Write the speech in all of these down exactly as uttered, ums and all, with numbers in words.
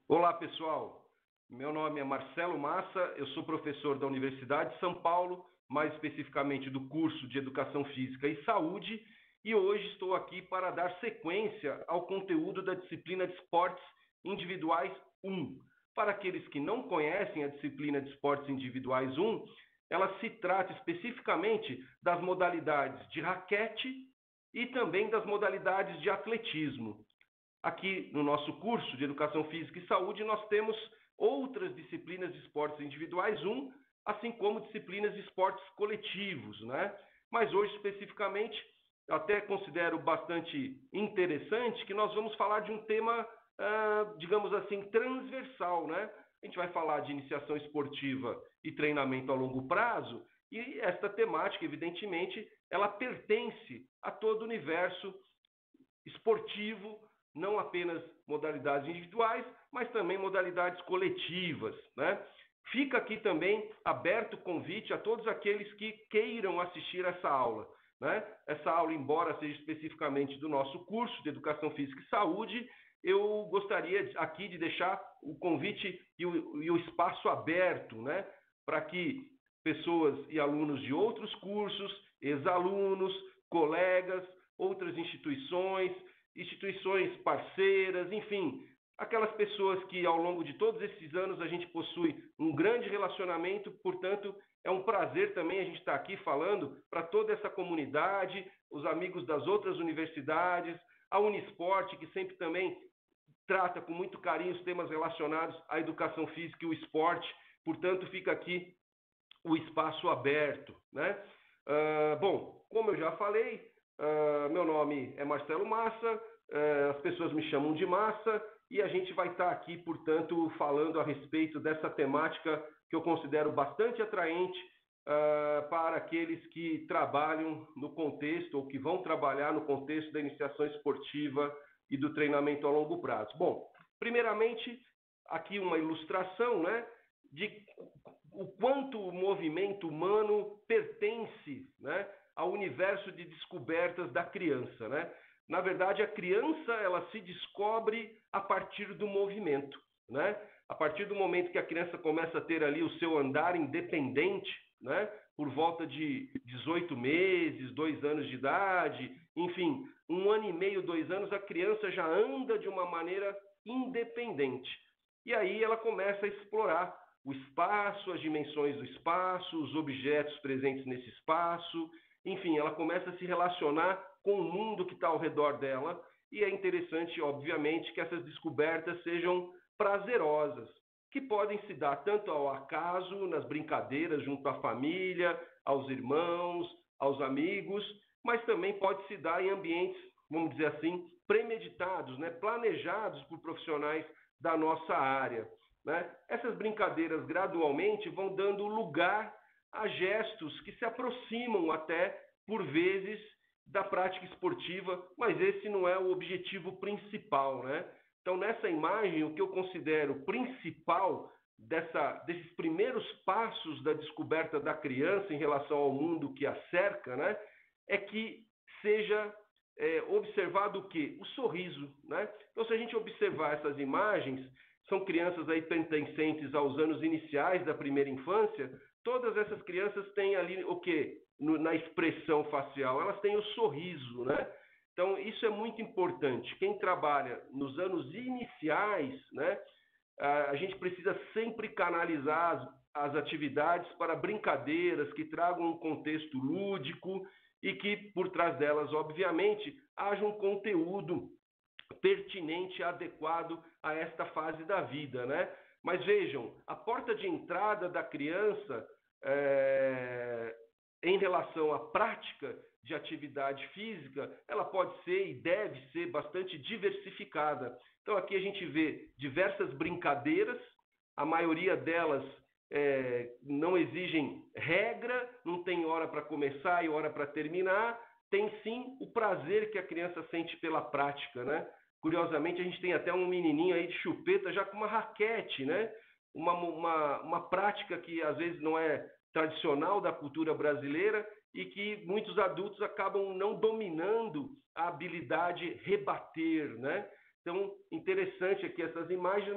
Olá, pessoal. Meu nome é Marcelo Massa, eu sou professor da Universidade de São Paulo, mais especificamente do curso de Educação Física e Saúde, e hoje estou aqui para dar sequência ao conteúdo da disciplina de Esportes Individuais um. Para aqueles que não conhecem a disciplina de Esportes Individuais um, ela se trata especificamente das modalidades de raquete e também das modalidades de atletismo. Aqui no nosso curso de Educação Física e Saúde, nós temos outras disciplinas de esportes individuais um, assim como disciplinas de esportes coletivos, né? Mas hoje, especificamente, eu até considero bastante interessante que nós vamos falar de um tema, ah, digamos assim, transversal, né? A gente vai falar de iniciação esportiva e treinamento a longo prazo, e esta temática, evidentemente, ela pertence a todo o universo esportivo, não apenas modalidades individuais, mas também modalidades coletivas, né? Fica aqui também aberto o convite a todos aqueles que queiram assistir essa aula, né? Essa aula, embora seja especificamente do nosso curso de Educação Física e Saúde, eu gostaria aqui de deixar o convite e o, e o espaço aberto, né? Para que pessoas e alunos de outros cursos, ex-alunos, colegas, outras instituições, instituições parceiras, enfim, aquelas pessoas que ao longo de todos esses anos a gente possui um grande relacionamento, portanto, é um prazer também a gente estar aqui falando para toda essa comunidade, os amigos das outras universidades, a Unisporte, que sempre também trata com muito carinho os temas relacionados à educação física e o esporte, portanto, fica aqui o espaço aberto, né? Uh, bom, como eu já falei, Uh, meu nome é Marcelo Massa, uh, as pessoas me chamam de Massa, e a gente vai estar aqui, portanto, falando a respeito dessa temática que eu considero bastante atraente uh, para aqueles que trabalham no contexto, ou que vão trabalhar no contexto da iniciação esportiva e do treinamento a longo prazo. Bom, primeiramente, aqui uma ilustração, né, de o quanto o movimento humano pertence, né, ao universo de descobertas da criança, né? Na verdade, a criança ela se descobre a partir do movimento, né? A partir do momento que a criança começa a ter ali o seu andar independente, né? Por volta de dezoito meses, dois anos de idade, enfim, um ano e meio, dois anos, a criança já anda de uma maneira independente. E aí ela começa a explorar o espaço, as dimensões do espaço, os objetos presentes nesse espaço. Enfim, ela começa a se relacionar com o mundo que está ao redor dela, e é interessante, obviamente, que essas descobertas sejam prazerosas, que podem se dar tanto ao acaso, nas brincadeiras junto à família, aos irmãos, aos amigos, mas também pode se dar em ambientes, vamos dizer assim, premeditados, né? Planejados por profissionais da nossa área, né? Essas brincadeiras gradualmente vão dando lugar a gestos que se aproximam até, por vezes, da prática esportiva, mas esse não é o objetivo principal, né? Então, nessa imagem, o que eu considero principal dessa, desses primeiros passos da descoberta da criança em relação ao mundo que a cerca, né, é que seja é, observado o quê? O sorriso, né? Então, se a gente observar essas imagens, são crianças aí pertencentes aos anos iniciais da primeira infância. Todas essas crianças têm ali o quê? No, na expressão facial, elas têm o sorriso, né? Então, isso é muito importante. Quem trabalha nos anos iniciais, né, a gente precisa sempre canalizar as, as atividades para brincadeiras que tragam um contexto lúdico e que, por trás delas, obviamente, haja um conteúdo pertinente e adequado a esta fase da vida, né? Mas vejam, a porta de entrada da criança é, em relação à prática de atividade física, ela pode ser e deve ser bastante diversificada. Então aqui a gente vê diversas brincadeiras, a maioria delas é, não exigem regra, não tem hora para começar e hora para terminar, tem sim o prazer que a criança sente pela prática, né? Curiosamente, a gente tem até um menininho aí de chupeta já com uma raquete, né? Uma, uma, uma prática que às vezes não é tradicional da cultura brasileira e que muitos adultos acabam não dominando a habilidade rebater, né? Então, interessante aqui essas imagens, mas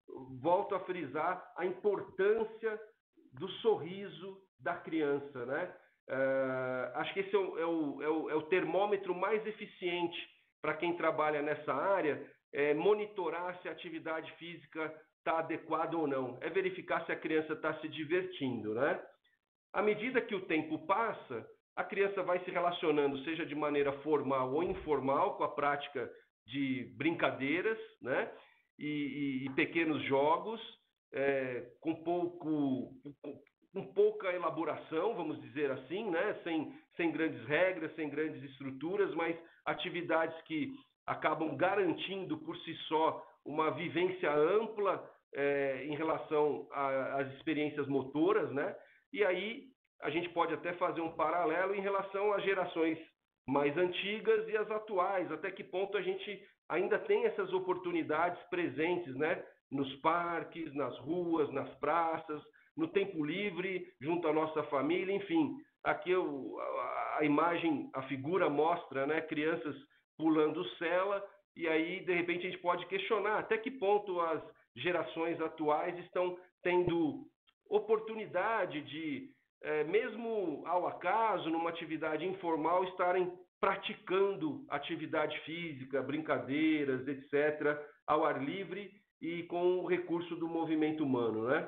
volto a frisar a importância do sorriso da criança, né? Uh, acho que esse é o, é, o, é, o, é o termômetro mais eficiente para quem trabalha nessa área, é monitorar se a atividade física está adequada ou não, é verificar se a criança está se divertindo, né? À medida que o tempo passa, a criança vai se relacionando, seja de maneira formal ou informal, com a prática de brincadeiras, né? E, e, e pequenos jogos, é, com, pouco, com, com pouca elaboração, vamos dizer assim, né? Sem, sem grandes regras, sem grandes estruturas, mas atividades que acabam garantindo por si só uma vivência ampla é, em relação às experiências motoras, né? E aí a gente pode até fazer um paralelo em relação às gerações mais antigas e as atuais, até que ponto a gente ainda tem essas oportunidades presentes, né? Nos parques, nas ruas, nas praças, no tempo livre, junto à nossa família, enfim. Aqui eu, a, a imagem, a figura mostra, né, crianças pulando cela, e aí, de repente, a gente pode questionar até que ponto as gerações atuais estão tendo oportunidade de, é, mesmo ao acaso, numa atividade informal, estarem praticando atividade física, brincadeiras, etcétera, ao ar livre e com o recurso do movimento humano, né?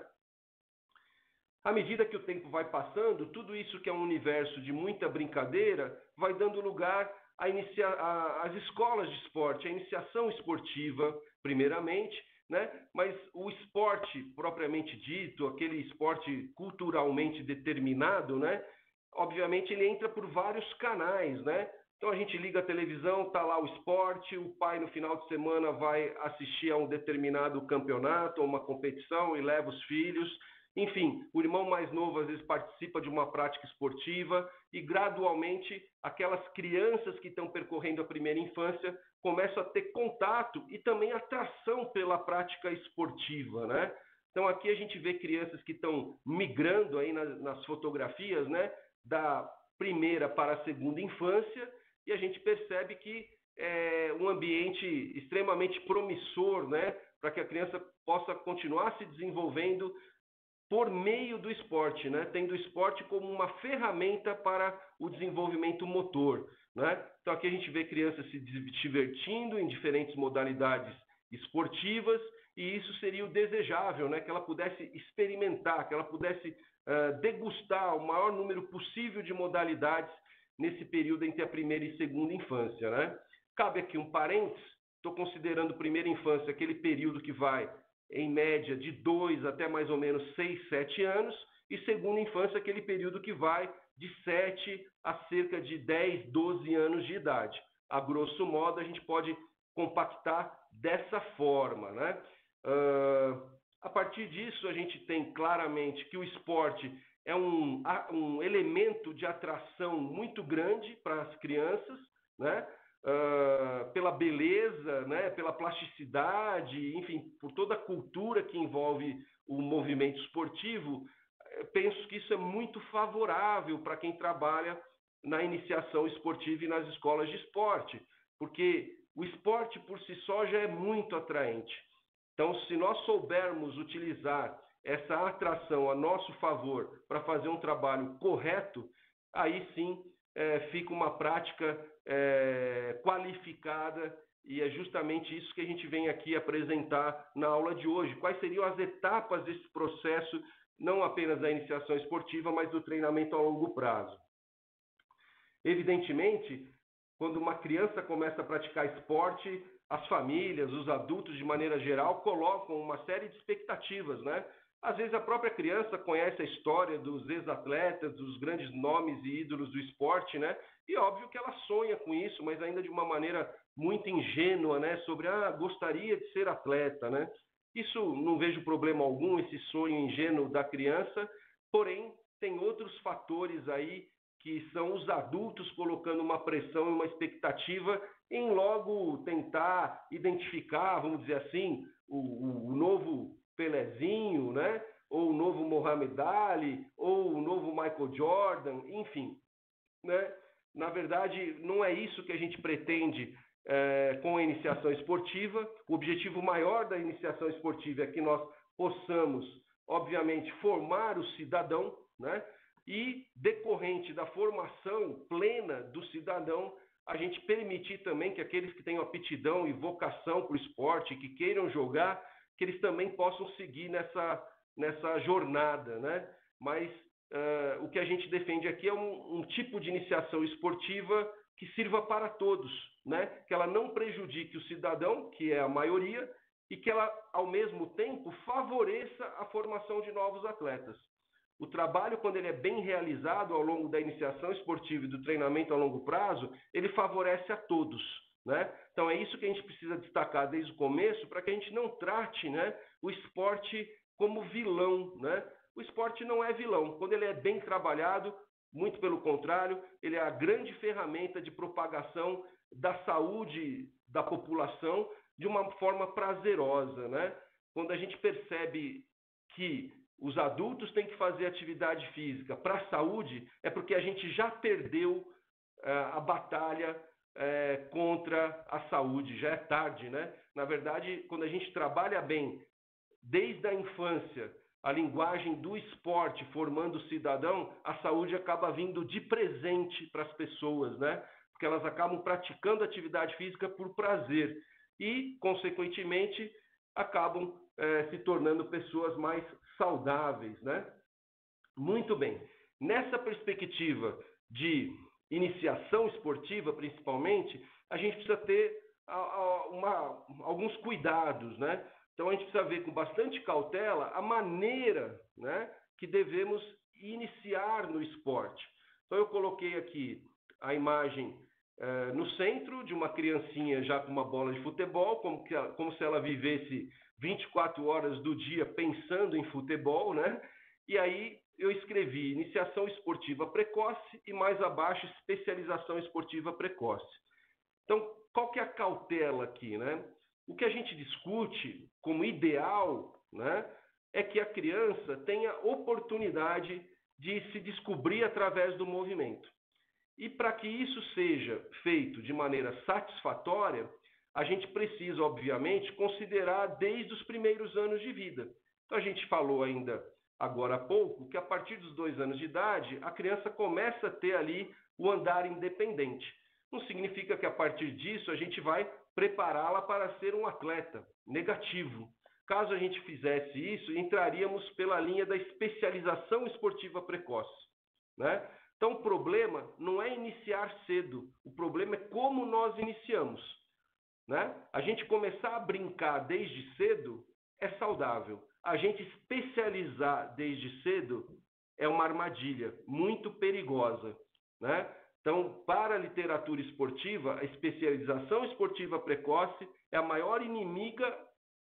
À medida que o tempo vai passando, tudo isso que é um universo de muita brincadeira vai dando lugar a inicia... a... às escolas de esporte, a iniciação esportiva, primeiramente, né? Mas o esporte propriamente dito, aquele esporte culturalmente determinado, né? Obviamente ele entra por vários canais, né? Então a gente liga a televisão, está lá o esporte, o pai no final de semana vai assistir a um determinado campeonato ou uma competição e leva os filhos. Enfim, o irmão mais novo às vezes participa de uma prática esportiva e gradualmente aquelas crianças que estão percorrendo a primeira infância começam a ter contato e também atração pela prática esportiva, né? Então aqui a gente vê crianças que estão migrando aí nas, nas fotografias, né? Da primeira para a segunda infância, e a gente percebe que é um ambiente extremamente promissor, né? Para que a criança possa continuar se desenvolvendo por meio do esporte, né? Tendo o esporte como uma ferramenta para o desenvolvimento motor, né? Então aqui a gente vê crianças se divertindo em diferentes modalidades esportivas, e isso seria o desejável, né? Que ela pudesse experimentar, que ela pudesse uh, degustar o maior número possível de modalidades nesse período entre a primeira e segunda infância, né? Cabe aqui um parênteses, estou considerando primeira infância aquele período que vai em média de dois até mais ou menos seis, sete anos, e segunda infância aquele período que vai de sete a cerca de dez, doze anos de idade. A grosso modo, a gente pode compactar dessa forma, né? Uh, a partir disso, a gente tem claramente que o esporte é um, um elemento de atração muito grande para as crianças, né? Uh, pela beleza, né, pela plasticidade, enfim, por toda a cultura que envolve o movimento esportivo, penso que isso é muito favorável para quem trabalha na iniciação esportiva e nas escolas de esporte, porque o esporte por si só já é muito atraente. Então, se nós soubermos utilizar essa atração a nosso favor para fazer um trabalho correto, aí sim é, fica uma prática é, qualificada, e é justamente isso que a gente vem aqui apresentar na aula de hoje. Quais seriam as etapas desse processo, não apenas da iniciação esportiva, mas do treinamento a longo prazo. Evidentemente, quando uma criança começa a praticar esporte, as famílias, os adultos de maneira geral, colocam uma série de expectativas, né? Às vezes a própria criança conhece a história dos ex-atletas, dos grandes nomes e ídolos do esporte, né? E óbvio que ela sonha com isso, mas ainda de uma maneira muito ingênua, né? Sobre, ah, gostaria de ser atleta, né? Isso não vejo problema algum, esse sonho ingênuo da criança, porém tem outros fatores aí que são os adultos colocando uma pressão e uma expectativa em logo tentar identificar, vamos dizer assim, o, o, o novo Pelezinho, né? Ou o novo Muhammad Ali, ou o novo Michael Jordan, enfim, né? Na verdade, não é isso que a gente pretende é, com a iniciação esportiva. O objetivo maior da iniciação esportiva é que nós possamos, obviamente, formar o cidadão, né? E, decorrente da formação plena do cidadão, a gente permitir também que aqueles que tenham aptidão e vocação para o esporte, que queiram jogar, que eles também possam seguir nessa, nessa jornada, né? Mas uh, o que a gente defende aqui é um, um tipo de iniciação esportiva que sirva para todos, né? Que ela não prejudique o cidadão, que é a maioria, e que ela, ao mesmo tempo, favoreça a formação de novos atletas. O trabalho, quando ele é bem realizado ao longo da iniciação esportiva e do treinamento a longo prazo, ele favorece a todos, né? Então é isso que a gente precisa destacar desde o começo, para que a gente não trate, né, o esporte como vilão, né? O esporte não é vilão. Quando ele é bem trabalhado, muito pelo contrário, ele é a grande ferramenta de propagação da saúde da população de uma forma prazerosa, né? Quando a gente percebe que os adultos têm que fazer atividade física para a saúde, é porque a gente já perdeu uh, a batalha uh, contra a saúde, já é tarde, né? Na verdade, quando a gente trabalha bem, desde a infância, a linguagem do esporte formando o cidadão, a saúde acaba vindo de presente para as pessoas, né? Porque elas acabam praticando atividade física por prazer e, consequentemente, acabam eh, se tornando pessoas mais saudáveis, né? Muito bem. Nessa perspectiva de iniciação esportiva, principalmente, a gente precisa ter a, a, uma, alguns cuidados, né? Então, a gente precisa ver com bastante cautela a maneira, né, que devemos iniciar no esporte. Então, eu coloquei aqui a imagem eh, no centro de uma criancinha já com uma bola de futebol, como, que ela, como se ela vivesse vinte e quatro horas do dia pensando em futebol, né? E aí eu escrevi iniciação esportiva precoce e mais abaixo especialização esportiva precoce. Então, qual que é a cautela aqui, né? O que a gente discute como ideal, né, é que a criança tenha oportunidade de se descobrir através do movimento. E para que isso seja feito de maneira satisfatória, a gente precisa, obviamente, considerar desde os primeiros anos de vida. Então, a gente falou ainda agora há pouco que a partir dos dois anos de idade, a criança começa a ter ali o andar independente. Não significa que a partir disso a gente vai prepará-la para ser um atleta. Negativo. Caso a gente fizesse isso, entraríamos pela linha da especialização esportiva precoce, né? Então, o problema não é iniciar cedo, o problema é como nós iniciamos, né? A gente começar a brincar desde cedo é saudável. A gente especializar desde cedo é uma armadilha muito perigosa, né? Então, para a literatura esportiva, a especialização esportiva precoce é a maior inimiga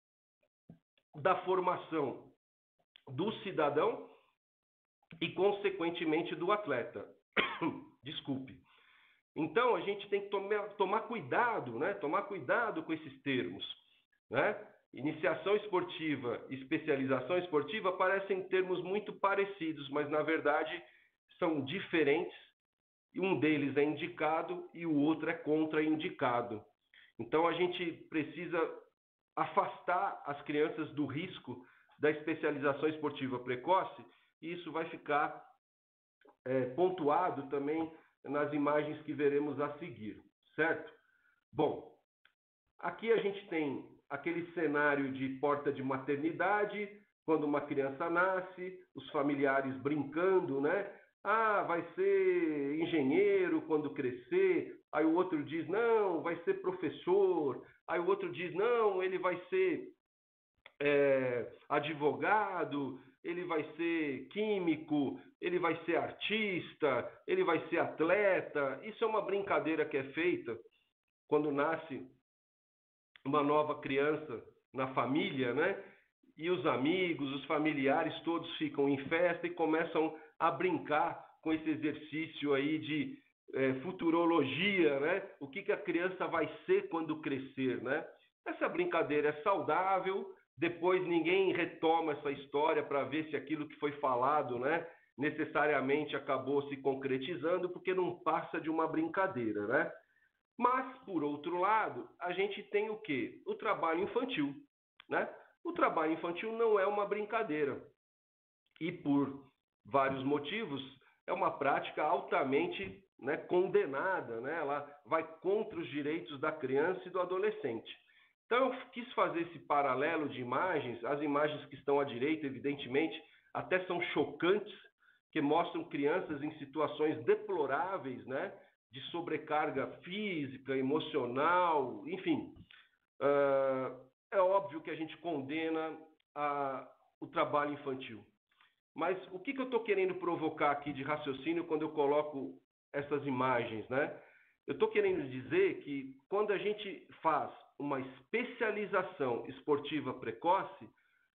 da formação do cidadão e, consequentemente, do atleta. Desculpe. Então, a gente tem que tomar, tomar cuidado, né? Tomar cuidado com esses termos, né? Iniciação esportiva e especialização esportiva parecem termos muito parecidos, mas, na verdade, são diferentes. Um deles é indicado e o outro é contraindicado. Então, a gente precisa afastar as crianças do risco da especialização esportiva precoce, e isso vai ficar é, pontuado também nas imagens que veremos a seguir, certo? Bom, aqui a gente tem aquele cenário de porta de maternidade, quando uma criança nasce, os familiares brincando, né? Ah, vai ser engenheiro quando crescer. Aí o outro diz, não, vai ser professor. Aí o outro diz, não, ele vai ser é, advogado, ele vai ser químico, ele vai ser artista, ele vai ser atleta. Isso é uma brincadeira que é feita quando nasce uma nova criança na família, né? E os amigos, os familiares, todos ficam em festa e começam a brincar com esse exercício aí de é, futurologia, né? O que, que a criança vai ser quando crescer, né? Essa brincadeira é saudável, depois ninguém retoma essa história para ver se aquilo que foi falado, né, necessariamente acabou se concretizando, porque não passa de uma brincadeira, né? Mas, por outro lado, a gente tem o quê? O trabalho infantil, né? O trabalho infantil não é uma brincadeira e, por vários motivos, é uma prática altamente, né, condenada, né? Ela vai contra os direitos da criança e do adolescente. Então, eu quis fazer esse paralelo de imagens. As imagens que estão à direita, evidentemente, até são chocantes, que mostram crianças em situações deploráveis, né? De sobrecarga física, emocional, enfim. Uh, é óbvio que a gente condena a, o trabalho infantil. Mas o que, que eu estou querendo provocar aqui de raciocínio quando eu coloco essas imagens, né? Eu estou querendo dizer que quando a gente faz uma especialização esportiva precoce,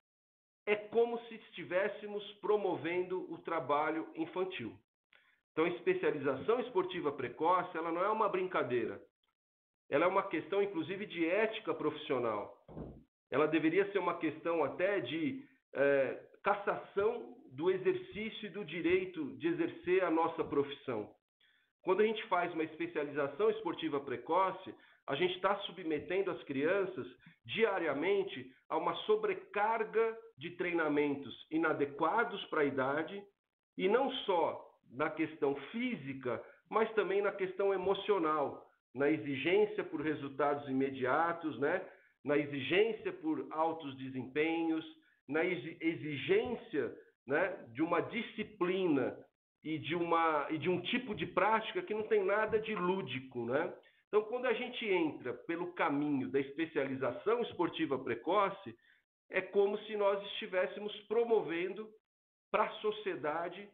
é como se estivéssemos promovendo o trabalho infantil. Então, a especialização esportiva precoce, ela não é uma brincadeira. Ela é uma questão, inclusive, de ética profissional. Ela deveria ser uma questão até de é, cassação do exercício e do direito de exercer a nossa profissão. Quando a gente faz uma especialização esportiva precoce, a gente está submetendo as crianças diariamente a uma sobrecarga de treinamentos inadequados para a idade, e não só na questão física, mas também na questão emocional, na exigência por resultados imediatos, né? Na exigência por altos desempenhos, na exigência, né, de uma disciplina e de, uma, e de um tipo de prática que não tem nada de lúdico, né? Então, quando a gente entra pelo caminho da especialização esportiva precoce, é como se nós estivéssemos promovendo para a sociedade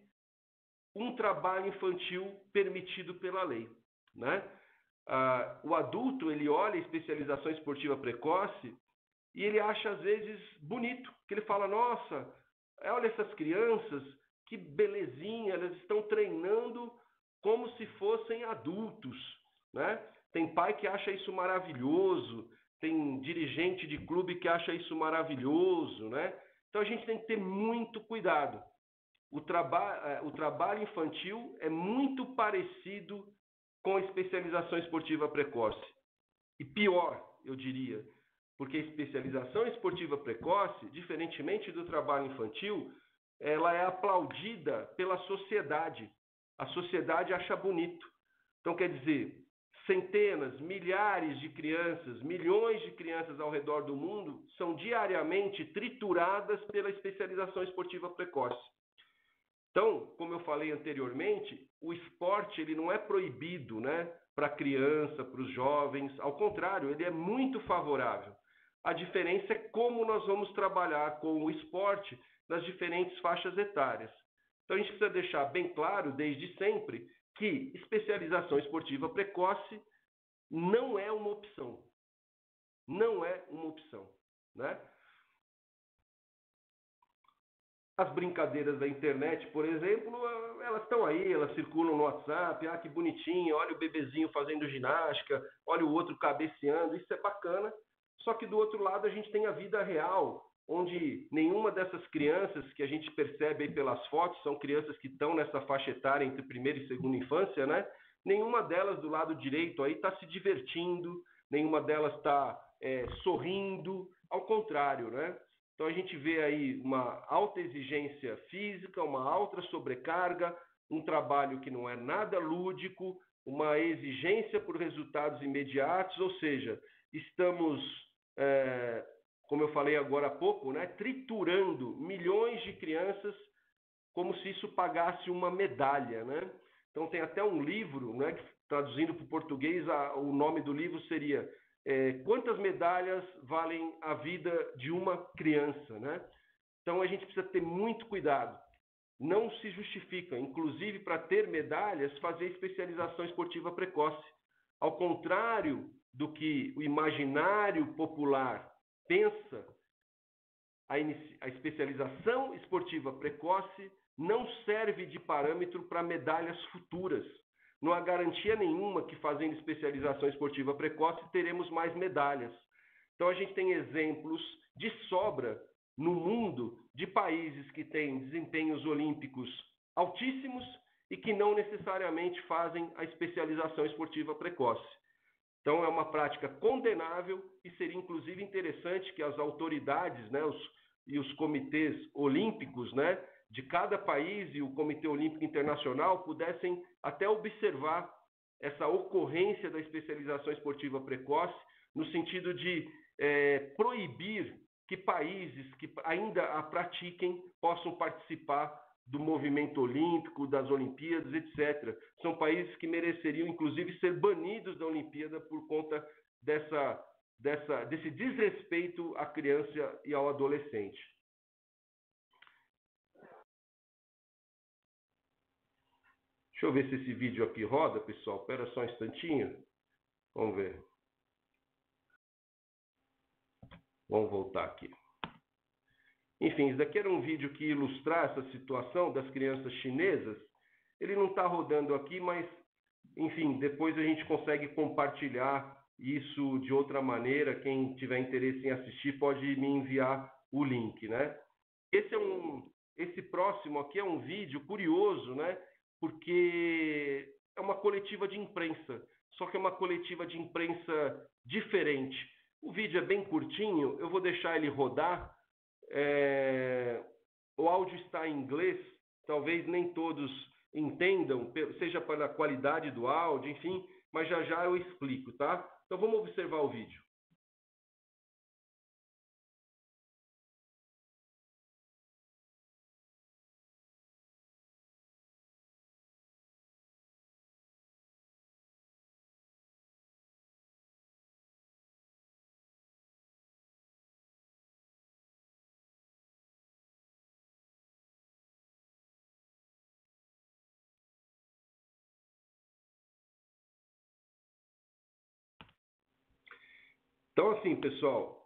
um trabalho infantil permitido pela lei, né? Ah, o adulto, ele olha a especialização esportiva precoce e ele acha, às vezes, bonito, que ele fala, nossa, olha essas crianças, que belezinha, elas estão treinando como se fossem adultos, né? Tem pai que acha isso maravilhoso, tem dirigente de clube que acha isso maravilhoso, né? Então a gente tem que ter muito cuidado. O, traba o trabalho infantil é muito parecido com a especialização esportiva precoce. E pior, eu diria, porque a especialização esportiva precoce, diferentemente do trabalho infantil, ela é aplaudida pela sociedade. A sociedade acha bonito. Então, quer dizer, centenas, milhares de crianças, milhões de crianças ao redor do mundo são diariamente trituradas pela especialização esportiva precoce. Então, como eu falei anteriormente, o esporte ele não é proibido, né, para a criança, para os jovens. Ao contrário, ele é muito favorável. A diferença é como nós vamos trabalhar com o esporte nas diferentes faixas etárias. Então, a gente precisa deixar bem claro, desde sempre, que especialização esportiva precoce não é uma opção. Não é uma opção, né? As brincadeiras da internet, por exemplo, elas estão aí, elas circulam no WhatsApp, ah, que bonitinho, olha o bebezinho fazendo ginástica, olha o outro cabeceando, isso é bacana. Só que do outro lado a gente tem a vida real, onde nenhuma dessas crianças que a gente percebe aí pelas fotos, são crianças que estão nessa faixa etária entre primeira e segunda infância, né? Nenhuma delas do lado direito aí está se divertindo, nenhuma delas está é, sorrindo, ao contrário, né? Então a gente vê aí uma alta exigência física, uma alta sobrecarga, um trabalho que não é nada lúdico, uma exigência por resultados imediatos, ou seja, estamos, é, como eu falei agora há pouco, né, triturando milhões de crianças como se isso pagasse uma medalha, né? Então tem até um livro, né, que, traduzindo para o português, a, o nome do livro seria É, quantas medalhas valem a vida de uma criança, né? Então a gente precisa ter muito cuidado. Não se justifica, inclusive para ter medalhas, fazer especialização esportiva precoce. Ao contrário do que o imaginário popular pensa, a, a especialização esportiva precoce não serve de parâmetro para medalhas futuras. Não há garantia nenhuma que fazendo especialização esportiva precoce teremos mais medalhas. Então a gente tem exemplos de sobra no mundo de países que têm desempenhos olímpicos altíssimos e que não necessariamente fazem a especialização esportiva precoce. Então, é uma prática condenável e seria, inclusive, interessante que as autoridades, né, os, e os comitês olímpicos, né, de cada país e o Comitê Olímpico Internacional pudessem até observar essa ocorrência da especialização esportiva precoce, no sentido de é, proibir que países que ainda a pratiquem possam participar do movimento olímpico, das Olimpíadas, etcétera. São países que mereceriam, inclusive, ser banidos da Olimpíada por conta dessa, dessa, desse desrespeito à criança e ao adolescente. Deixa eu ver se esse vídeo aqui roda, pessoal. Espera só um instantinho. Vamos ver. Vamos voltar aqui. Enfim, isso daqui era um vídeo que ilustrar essa situação das crianças chinesas. Ele não está rodando aqui, mas, enfim, depois a gente consegue compartilhar isso de outra maneira. Quem tiver interesse em assistir pode me enviar o link, né? Esse é um, esse próximo aqui é um vídeo curioso, né? Porque é uma coletiva de imprensa, só que é uma coletiva de imprensa diferente. O vídeo é bem curtinho, eu vou deixar ele rodar. É... O áudio está em inglês, talvez nem todos entendam, seja pela qualidade do áudio, enfim, mas já já eu explico, tá? Então vamos observar o vídeo. Então, assim, pessoal,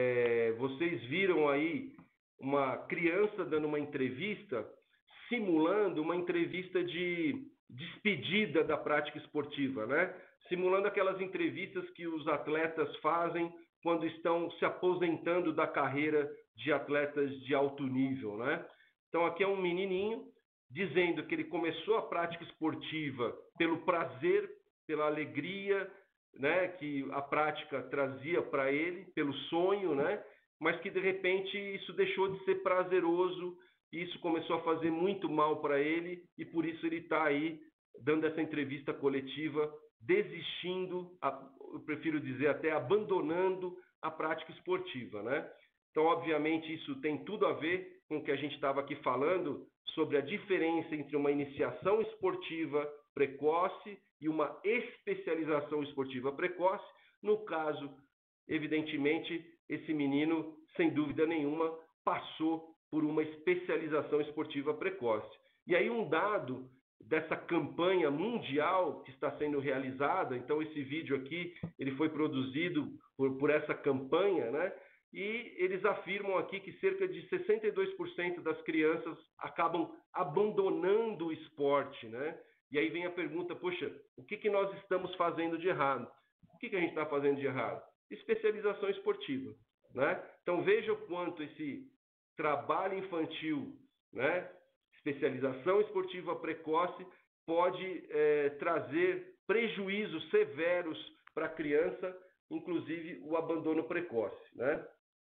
é, vocês viram aí uma criança dando uma entrevista, simulando uma entrevista de despedida da prática esportiva, né? Simulando aquelas entrevistas que os atletas fazem quando estão se aposentando da carreira de atletas de alto nível, né? Então, aqui é um menininho dizendo que ele começou a prática esportiva pelo prazer, pela alegria, né, que a prática trazia para ele, pelo sonho, né, mas que de repente isso deixou de ser prazeroso e isso começou a fazer muito mal para ele e por isso ele está aí dando essa entrevista coletiva, desistindo, eu prefiro dizer até abandonando a prática esportiva, né? Então, obviamente, isso tem tudo a ver com o que a gente estava aqui falando sobre a diferença entre uma iniciação esportiva precoce e uma especialização esportiva precoce. No caso, evidentemente, esse menino, sem dúvida nenhuma, passou por uma especialização esportiva precoce. E aí um dado dessa campanha mundial que está sendo realizada, então esse vídeo aqui, ele foi produzido por, por essa campanha, né? E eles afirmam aqui que cerca de sessenta e dois por cento das crianças acabam abandonando o esporte, né? E aí vem a pergunta, poxa, o que, que nós estamos fazendo de errado? O que, que a gente está fazendo de errado? Especialização esportiva, né? Então veja o quanto esse trabalho infantil, né? Especialização esportiva precoce pode é, trazer prejuízos severos para a criança, inclusive o abandono precoce, né?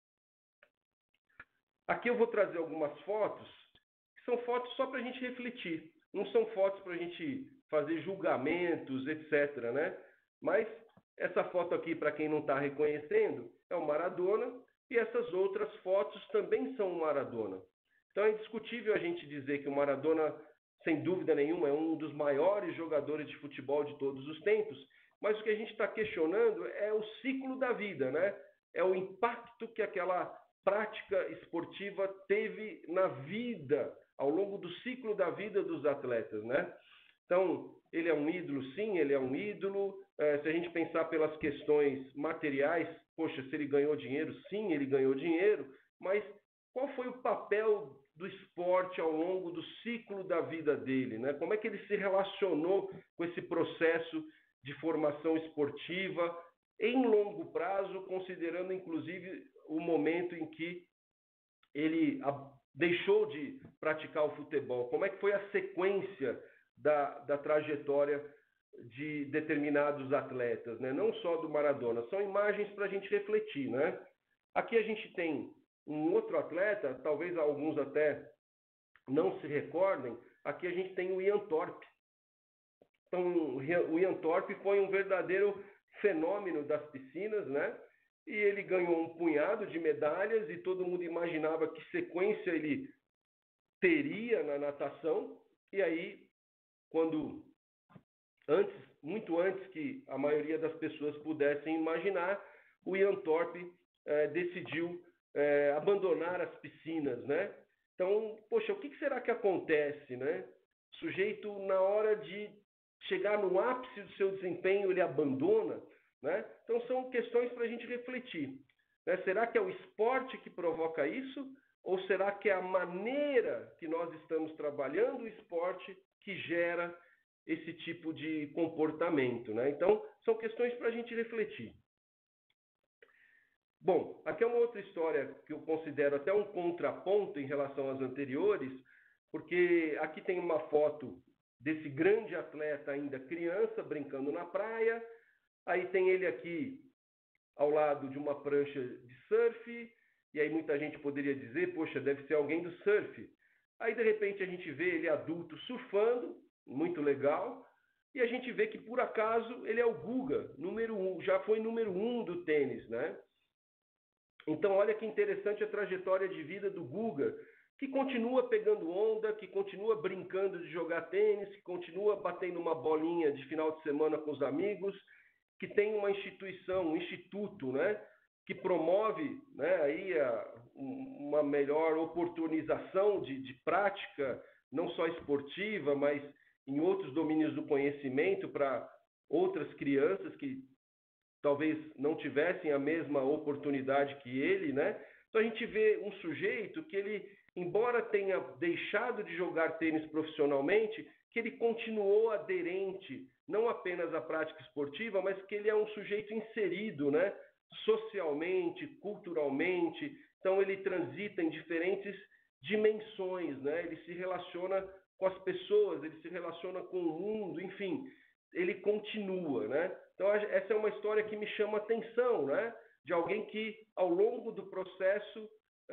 Aqui eu vou trazer algumas fotos, que são fotos só para a gente refletir. Não são fotos para a gente fazer julgamentos, etcétera, né? Mas essa foto aqui, para quem não está reconhecendo, é o Maradona, e essas outras fotos também são o Maradona. Então é indiscutível a gente dizer que o Maradona, sem dúvida nenhuma, é um dos maiores jogadores de futebol de todos os tempos, mas o que a gente está questionando é o ciclo da vida, né? É o impacto que aquela prática esportiva teve na vida, ao longo do ciclo da vida dos atletas, né? Então, ele é um ídolo, sim, ele é um ídolo. É, se a gente pensar pelas questões materiais, poxa, se ele ganhou dinheiro, sim, ele ganhou dinheiro, mas qual foi o papel do esporte ao longo do ciclo da vida dele, né? Como é que ele se relacionou com esse processo de formação esportiva em longo prazo, considerando inclusive o momento em que ele deixou de praticar o futebol? Como é que foi a sequência da, da trajetória de determinados atletas, né? Não só do Maradona, são imagens para a gente refletir, né? Aqui a gente tem um outro atleta, talvez alguns até não se recordem, aqui a gente tem o Ian Thorpe. Então, o Ian Thorpe foi um verdadeiro fenômeno das piscinas, né? E ele ganhou um punhado de medalhas e todo mundo imaginava que sequência ele teria na natação. E aí, quando antes, muito antes que a maioria das pessoas pudessem imaginar, o Ian Thorpe eh, decidiu eh, abandonar as piscinas, né? Então, poxa, o que será que acontece, né? O sujeito, na hora de chegar no ápice do seu desempenho, ele abandona, né? Então, são questões para a gente refletir, né? Será que é o esporte que provoca isso? Ou será que é a maneira que nós estamos trabalhando o esporte que gera esse tipo de comportamento, né? Então, são questões para a gente refletir. Bom, aqui é uma outra história que eu considero até um contraponto em relação às anteriores, porque aqui tem uma foto desse grande atleta ainda criança brincando na praia, aí tem ele aqui ao lado de uma prancha de surf, e aí muita gente poderia dizer, poxa, deve ser alguém do surf. Aí de repente a gente vê ele adulto surfando, muito legal, e a gente vê que por acaso ele é o Guga, número um, já foi número um do tênis, né? Então olha que interessante a trajetória de vida do Guga, que continua pegando onda, que continua brincando de jogar tênis, que continua batendo uma bolinha de final de semana com os amigos, que tem uma instituição, um instituto, né, que promove, né, aí a, uma melhor oportunização de, de prática, não só esportiva, mas em outros domínios do conhecimento para outras crianças que talvez não tivessem a mesma oportunidade que ele, né? Então a gente vê um sujeito que ele, embora tenha deixado de jogar tênis profissionalmente, que ele continuou aderente, não apenas à prática esportiva, mas que ele é um sujeito inserido, né? Socialmente, culturalmente. Então ele transita em diferentes dimensões, né? Ele se relaciona com as pessoas, ele se relaciona com o mundo, enfim, ele continua, né? Então essa é uma história que me chama a atenção, né? De alguém que ao longo do processo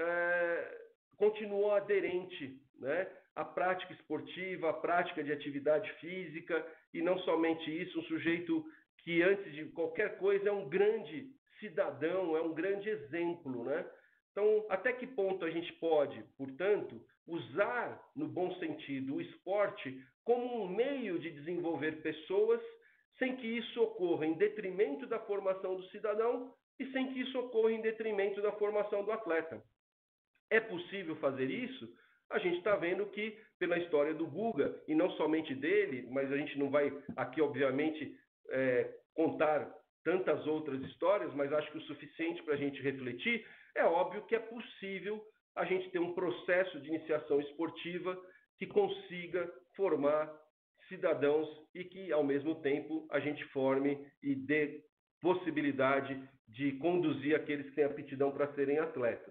é, continuou aderente, né? À prática esportiva, à prática de atividade física, e não somente isso, um sujeito que antes de qualquer coisa é um grande cidadão, é um grande exemplo, né? Então, até que ponto a gente pode, portanto, usar, no bom sentido, o esporte como um meio de desenvolver pessoas, sem que isso ocorra em detrimento da formação do cidadão e sem que isso ocorra em detrimento da formação do atleta. É possível fazer isso? A gente está vendo que, pela história do Guga, e não somente dele, mas a gente não vai aqui, obviamente, é, contar tantas outras histórias, mas acho que o suficiente para a gente refletir, é óbvio que é possível a gente ter um processo de iniciação esportiva que consiga formar cidadãos e que, ao mesmo tempo, a gente forme e dê possibilidade de conduzir aqueles que têm aptidão para serem atletas.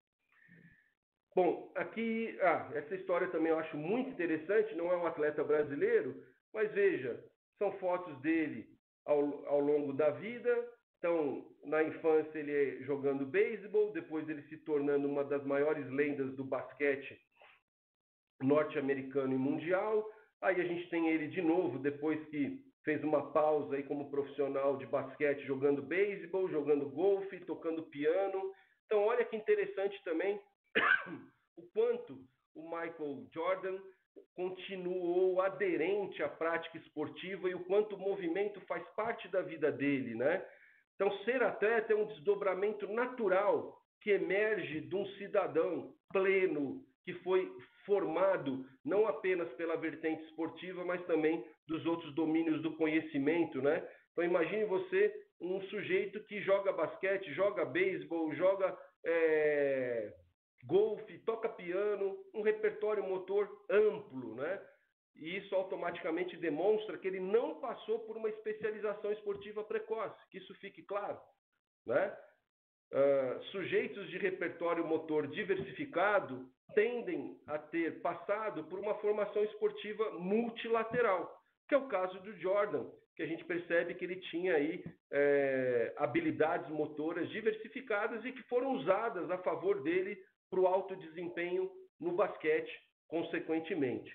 Bom, aqui, ah, essa história também eu acho muito interessante, não é um atleta brasileiro, mas veja, são fotos dele ao, ao longo da vida. Então, na infância ele é jogando beisebol, depois ele se tornando uma das maiores lendas do basquete norte-americano e mundial. Aí a gente tem ele de novo, depois que fez uma pausa aí como profissional de basquete, jogando beisebol, jogando golfe, tocando piano. Então, olha que interessante também o quanto o Michael Jordan continuou aderente à prática esportiva e o quanto o movimento faz parte da vida dele, né? Então, ser atleta é um desdobramento natural que emerge de um cidadão pleno, que foi formado não apenas pela vertente esportiva, mas também dos outros domínios do conhecimento, né? Então, imagine você um sujeito que joga basquete, joga beisebol, joga é, golfe, toca piano, um repertório motor amplo, né? E isso automaticamente demonstra que ele não passou por uma especialização esportiva precoce, que isso fique claro, né? Uh, sujeitos de repertório motor diversificado tendem a ter passado por uma formação esportiva multilateral, que é o caso do Jordan, que a gente percebe que ele tinha aí é, habilidades motoras diversificadas e que foram usadas a favor dele para o alto desempenho no basquete, consequentemente.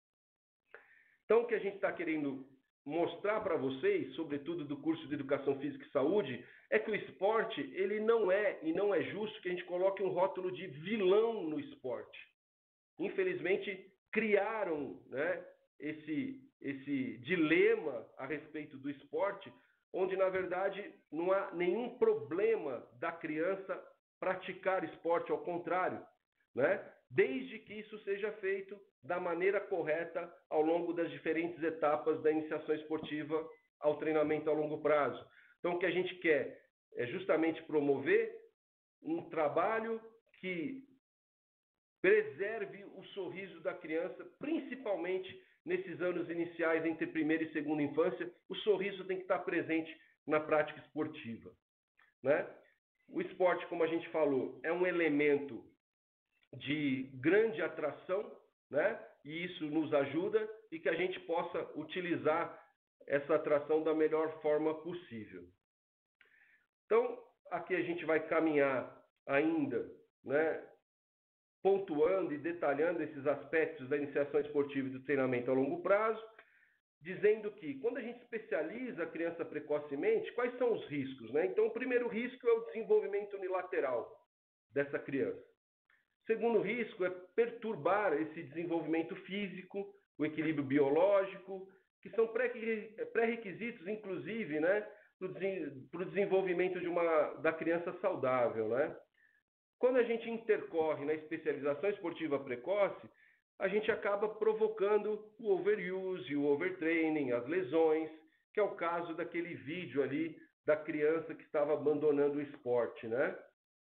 Então, o que a gente está querendo mostrar para vocês, sobretudo do curso de Educação Física e Saúde, é que o esporte, ele não é, e não é justo que a gente coloque um rótulo de vilão no esporte. Infelizmente, criaram, né, esse, esse dilema a respeito do esporte, onde, na verdade, não há nenhum problema da criança praticar esporte, ao contrário, né? Desde que isso seja feito da maneira correta ao longo das diferentes etapas da iniciação esportiva ao treinamento a longo prazo. Então, o que a gente quer é justamente promover um trabalho que preserve o sorriso da criança, principalmente nesses anos iniciais entre primeira e segunda infância. O sorriso tem que estar presente na prática esportiva, né? O esporte, como a gente falou, é um elemento de grande atração, né? E isso nos ajuda e que a gente possa utilizar essa atração da melhor forma possível. Então, aqui a gente vai caminhar ainda, né, pontuando e detalhando esses aspectos da iniciação esportiva e do treinamento a longo prazo, dizendo que quando a gente especializa a criança precocemente, quais são os riscos, né? Então, o primeiro risco é o desenvolvimento unilateral dessa criança. O segundo risco é perturbar esse desenvolvimento físico, o equilíbrio biológico, que são pré-requisitos, inclusive, né, para o desenvolvimento de uma, da criança saudável, né? Quando a gente intercorre na especialização esportiva precoce, a gente acaba provocando o overuse, o overtraining, as lesões, que é o caso daquele vídeo ali da criança que estava abandonando o esporte, né?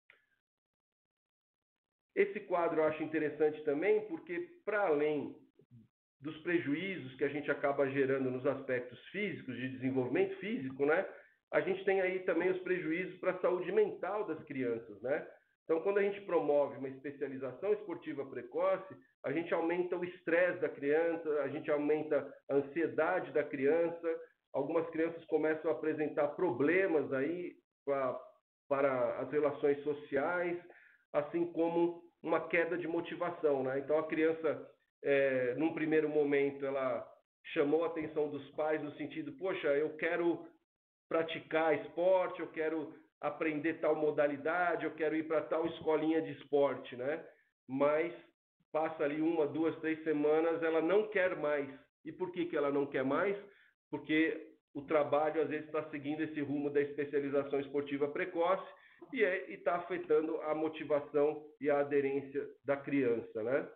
Esse quadro eu acho interessante também porque, para além dos prejuízos que a gente acaba gerando nos aspectos físicos, de desenvolvimento físico, né, a gente tem aí também os prejuízos para a saúde mental das crianças, né? Então, quando a gente promove uma especialização esportiva precoce, a gente aumenta o estresse da criança, a gente aumenta a ansiedade da criança, algumas crianças começam a apresentar problemas aí pra, para as relações sociais, assim como uma queda de motivação, né? Então, a criança, é, num primeiro momento, ela chamou a atenção dos pais no sentido, poxa, eu quero praticar esporte, eu quero aprender tal modalidade, eu quero ir para tal escolinha de esporte, né? Mas passa ali uma, duas, três semanas, ela não quer mais. E por que que ela não quer mais? Porque o trabalho, às vezes, está seguindo esse rumo da especialização esportiva precoce e é, está afetando a motivação e a aderência da criança, né?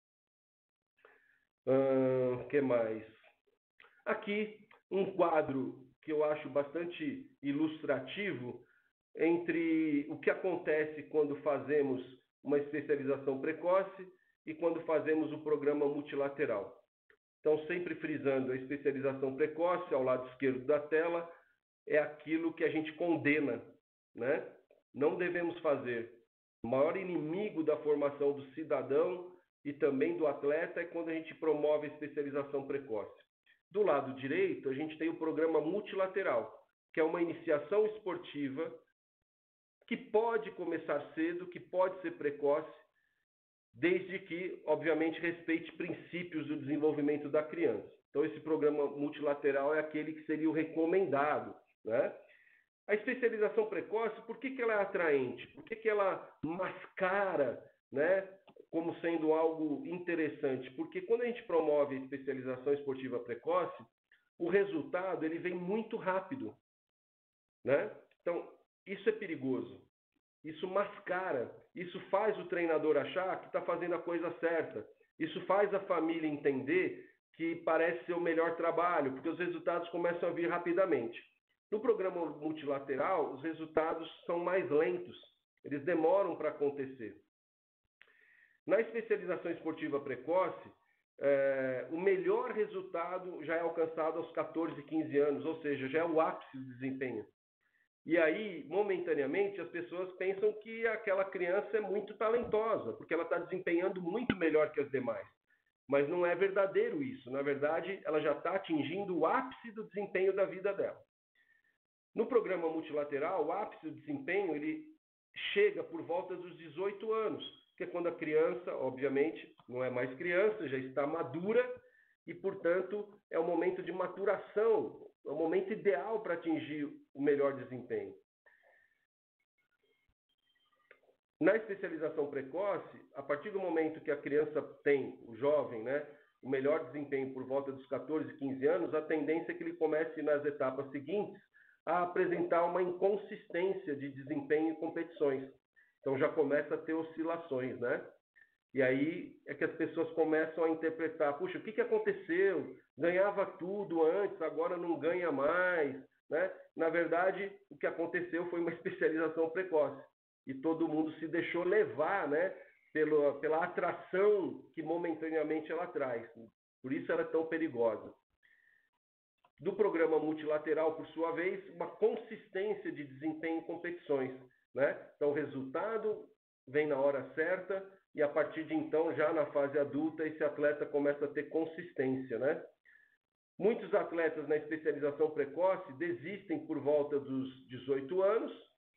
O hum, que mais? Aqui, um quadro que eu acho bastante ilustrativo entre o que acontece quando fazemos uma especialização precoce e quando fazemos o programa multilateral. Então, sempre frisando, a especialização precoce, ao lado esquerdo da tela, é aquilo que a gente condena, né? Não devemos fazer. O maior inimigo da formação do cidadão e também do atleta é quando a gente promove a especialização precoce. Do lado direito, a gente tem o programa multilateral, que é uma iniciação esportiva que pode começar cedo, que pode ser precoce, desde que, obviamente, respeite princípios do desenvolvimento da criança. Então, esse programa multilateral é aquele que seria o recomendado, né? A especialização precoce, por que que ela é atraente? Por que que ela mascara, né, como sendo algo interessante? Porque quando a gente promove a especialização esportiva precoce, o resultado ele vem muito rápido, né? Então, isso é perigoso. Isso mascara, isso faz o treinador achar que está fazendo a coisa certa. Isso faz a família entender que parece ser o melhor trabalho, porque os resultados começam a vir rapidamente. No programa multilateral, os resultados são mais lentos, eles demoram para acontecer. Na especialização esportiva precoce, é, o melhor resultado já é alcançado aos quatorze, quinze anos, ou seja, já é o ápice do desempenho. E aí, momentaneamente, as pessoas pensam que aquela criança é muito talentosa, porque ela está desempenhando muito melhor que as demais. mas não é verdadeiro isso. Na verdade, ela já está atingindo o ápice do desempenho da vida dela. No programa multilateral, o ápice do desempenho ele chega por volta dos dezoito anos, que é quando a criança, obviamente, não é mais criança, já está madura e, portanto, é o momento de maturação, é o momento ideal para atingir o melhor desempenho. Na especialização precoce, a partir do momento que a criança tem, o jovem, né, o melhor desempenho por volta dos quatorze, quinze anos, a tendência é que ele comece nas etapas seguintes a apresentar uma inconsistência de desempenho em competições. Então já começa a ter oscilações, né? E aí é que as pessoas começam a interpretar, puxa, o que, que aconteceu? Ganhava tudo antes, agora não ganha mais, né? Na verdade, o que aconteceu foi uma especialização precoce. E todo mundo se deixou levar, né, pela, pela atração que momentaneamente ela traz. Por isso ela é tão perigosa. Do programa multilateral, por sua vez, uma consistência de desempenho em competições, né? Então, o resultado vem na hora certa e, a partir de então, já na fase adulta, esse atleta começa a ter consistência, né? Muitos atletas na especialização precoce desistem por volta dos dezoito anos,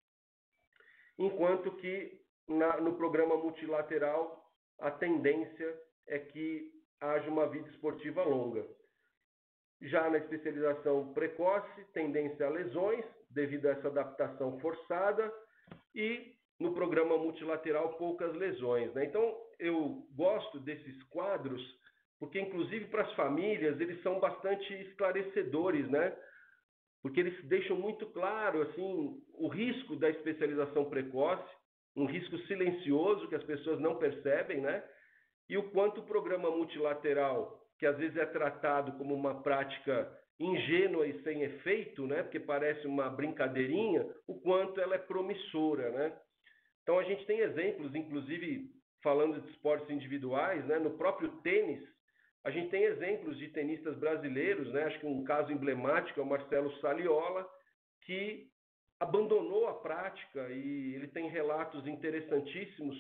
enquanto que na, no programa multilateral a tendência é que haja uma vida esportiva longa. Já na especialização precoce, tendência a lesões, devido a essa adaptação forçada, e no programa multilateral, poucas lesões, né? Então, eu gosto desses quadros, porque, inclusive, para as famílias, eles são bastante esclarecedores, né? Porque eles deixam muito claro, assim, o risco da especialização precoce, um risco silencioso que as pessoas não percebem, né? E o quanto o programa multilateral, que às vezes é tratado como uma prática ingênua e sem efeito, né? Porque parece uma brincadeirinha, o quanto ela é promissora, né? Então a gente tem exemplos, inclusive falando de esportes individuais, né? No próprio tênis, a gente tem exemplos de tenistas brasileiros, né? Acho que um caso emblemático é o Marcelo Saliola, que abandonou a prática e ele tem relatos interessantíssimos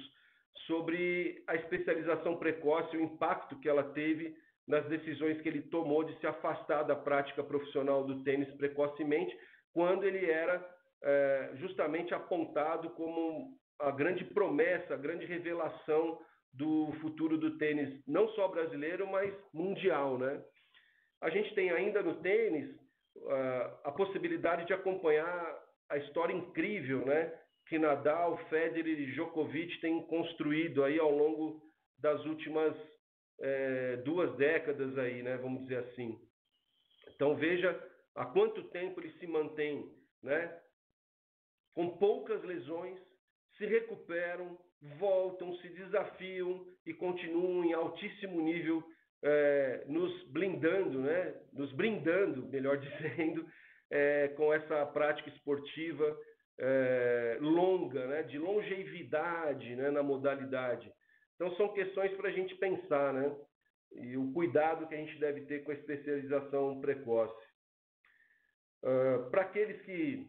sobre a especialização precoce e o impacto que ela teve nas decisões que ele tomou de se afastar da prática profissional do tênis precocemente, quando ele era é, justamente apontado como a grande promessa, a grande revelação do futuro do tênis, não só brasileiro, mas mundial, né? A gente tem ainda no tênis uh, a possibilidade de acompanhar a história incrível, né, que Nadal, Federer e Djokovic têm construído aí ao longo das últimas é, duas décadas aí, né, vamos dizer assim. Então veja há quanto tempo eles se mantêm, né, com poucas lesões, se recuperam, voltam, se desafiam e continuam em altíssimo nível, é, nos blindando, né, nos brindando, melhor dizendo, é, com essa prática esportiva é, longa, né, de longevidade, né, na modalidade. Então são questões para a gente pensar, né, e o cuidado que a gente deve ter com a especialização precoce. Uh, para aqueles que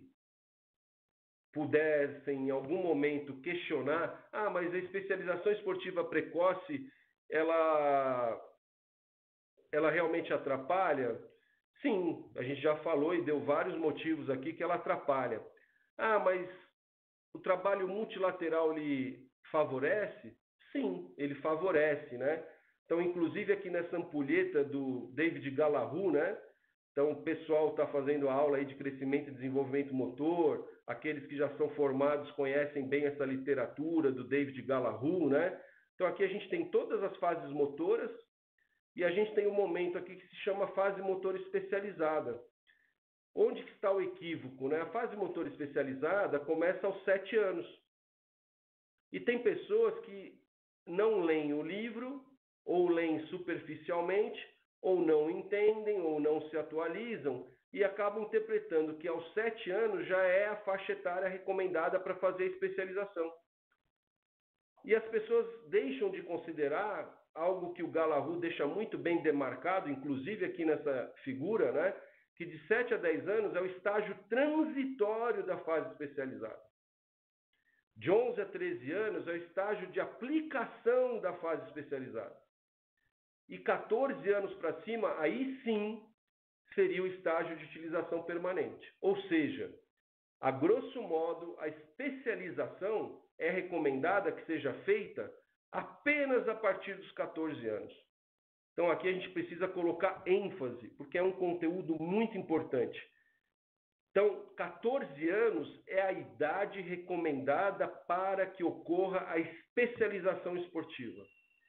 pudessem em algum momento questionar, ah, mas a especialização esportiva precoce, ela, ela realmente atrapalha? Sim, a gente já falou e deu vários motivos aqui que ela atrapalha. Ah, mas o trabalho multilateral lhe favorece? Sim, ele favorece, né? Então, inclusive aqui nessa ampulheta do David Gallahue, né? Então, o pessoal está fazendo a aula aí de crescimento e desenvolvimento motor, aqueles que já são formados conhecem bem essa literatura do David Gallahue, né? Então, aqui a gente tem todas as fases motoras e a gente tem um momento aqui que se chama fase motor especializada. Onde que está o equívoco, né? A fase motor especializada começa aos sete anos. E tem pessoas que não leem o livro, ou leem superficialmente, ou não entendem, ou não se atualizam, e acabam interpretando que aos sete anos já é a faixa etária recomendada para fazer a especialização. E as pessoas deixam de considerar algo que o Gallahue deixa muito bem demarcado, inclusive aqui nessa figura, né? Que de sete a dez anos é o estágio transitório da fase especializada. De onze a treze anos é o estágio de aplicação da fase especializada. e quatorze anos para cima, aí sim seria o estágio de utilização permanente. Ou seja, a grosso modo, a especialização é recomendada que seja feita apenas a partir dos quatorze anos. Então aqui a gente precisa colocar ênfase, porque é um conteúdo muito importante. Então, quatorze anos é a idade recomendada para que ocorra a especialização esportiva.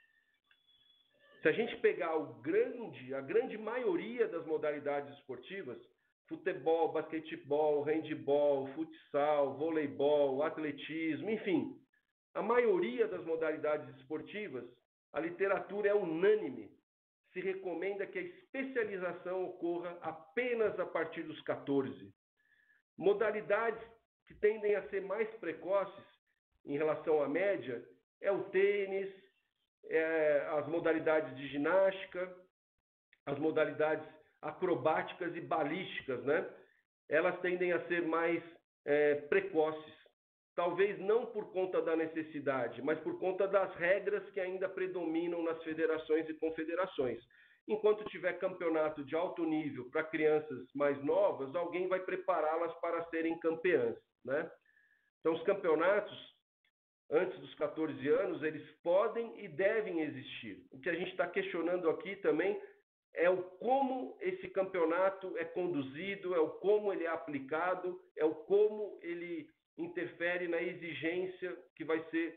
Se a gente pegar o grande, a grande maioria das modalidades esportivas, futebol, basquetebol, handebol, futsal, voleibol, atletismo, enfim, a maioria das modalidades esportivas, a literatura é unânime. Se recomenda que a especialização ocorra apenas a partir dos quatorze. Modalidades que tendem a ser mais precoces em relação à média é o tênis, é, as modalidades de ginástica, as modalidades acrobáticas e balísticas, né? Elas tendem a ser mais é, precoces. Talvez não por conta da necessidade, mas por conta das regras que ainda predominam nas federações e confederações. Enquanto tiver campeonato de alto nível para crianças mais novas, alguém vai prepará-las para serem campeãs, né? Então, os campeonatos, antes dos quatorze anos, eles podem e devem existir. O que a gente está questionando aqui também é o como esse campeonato é conduzido, é o como ele é aplicado, é o como ele interfere na exigência que vai ser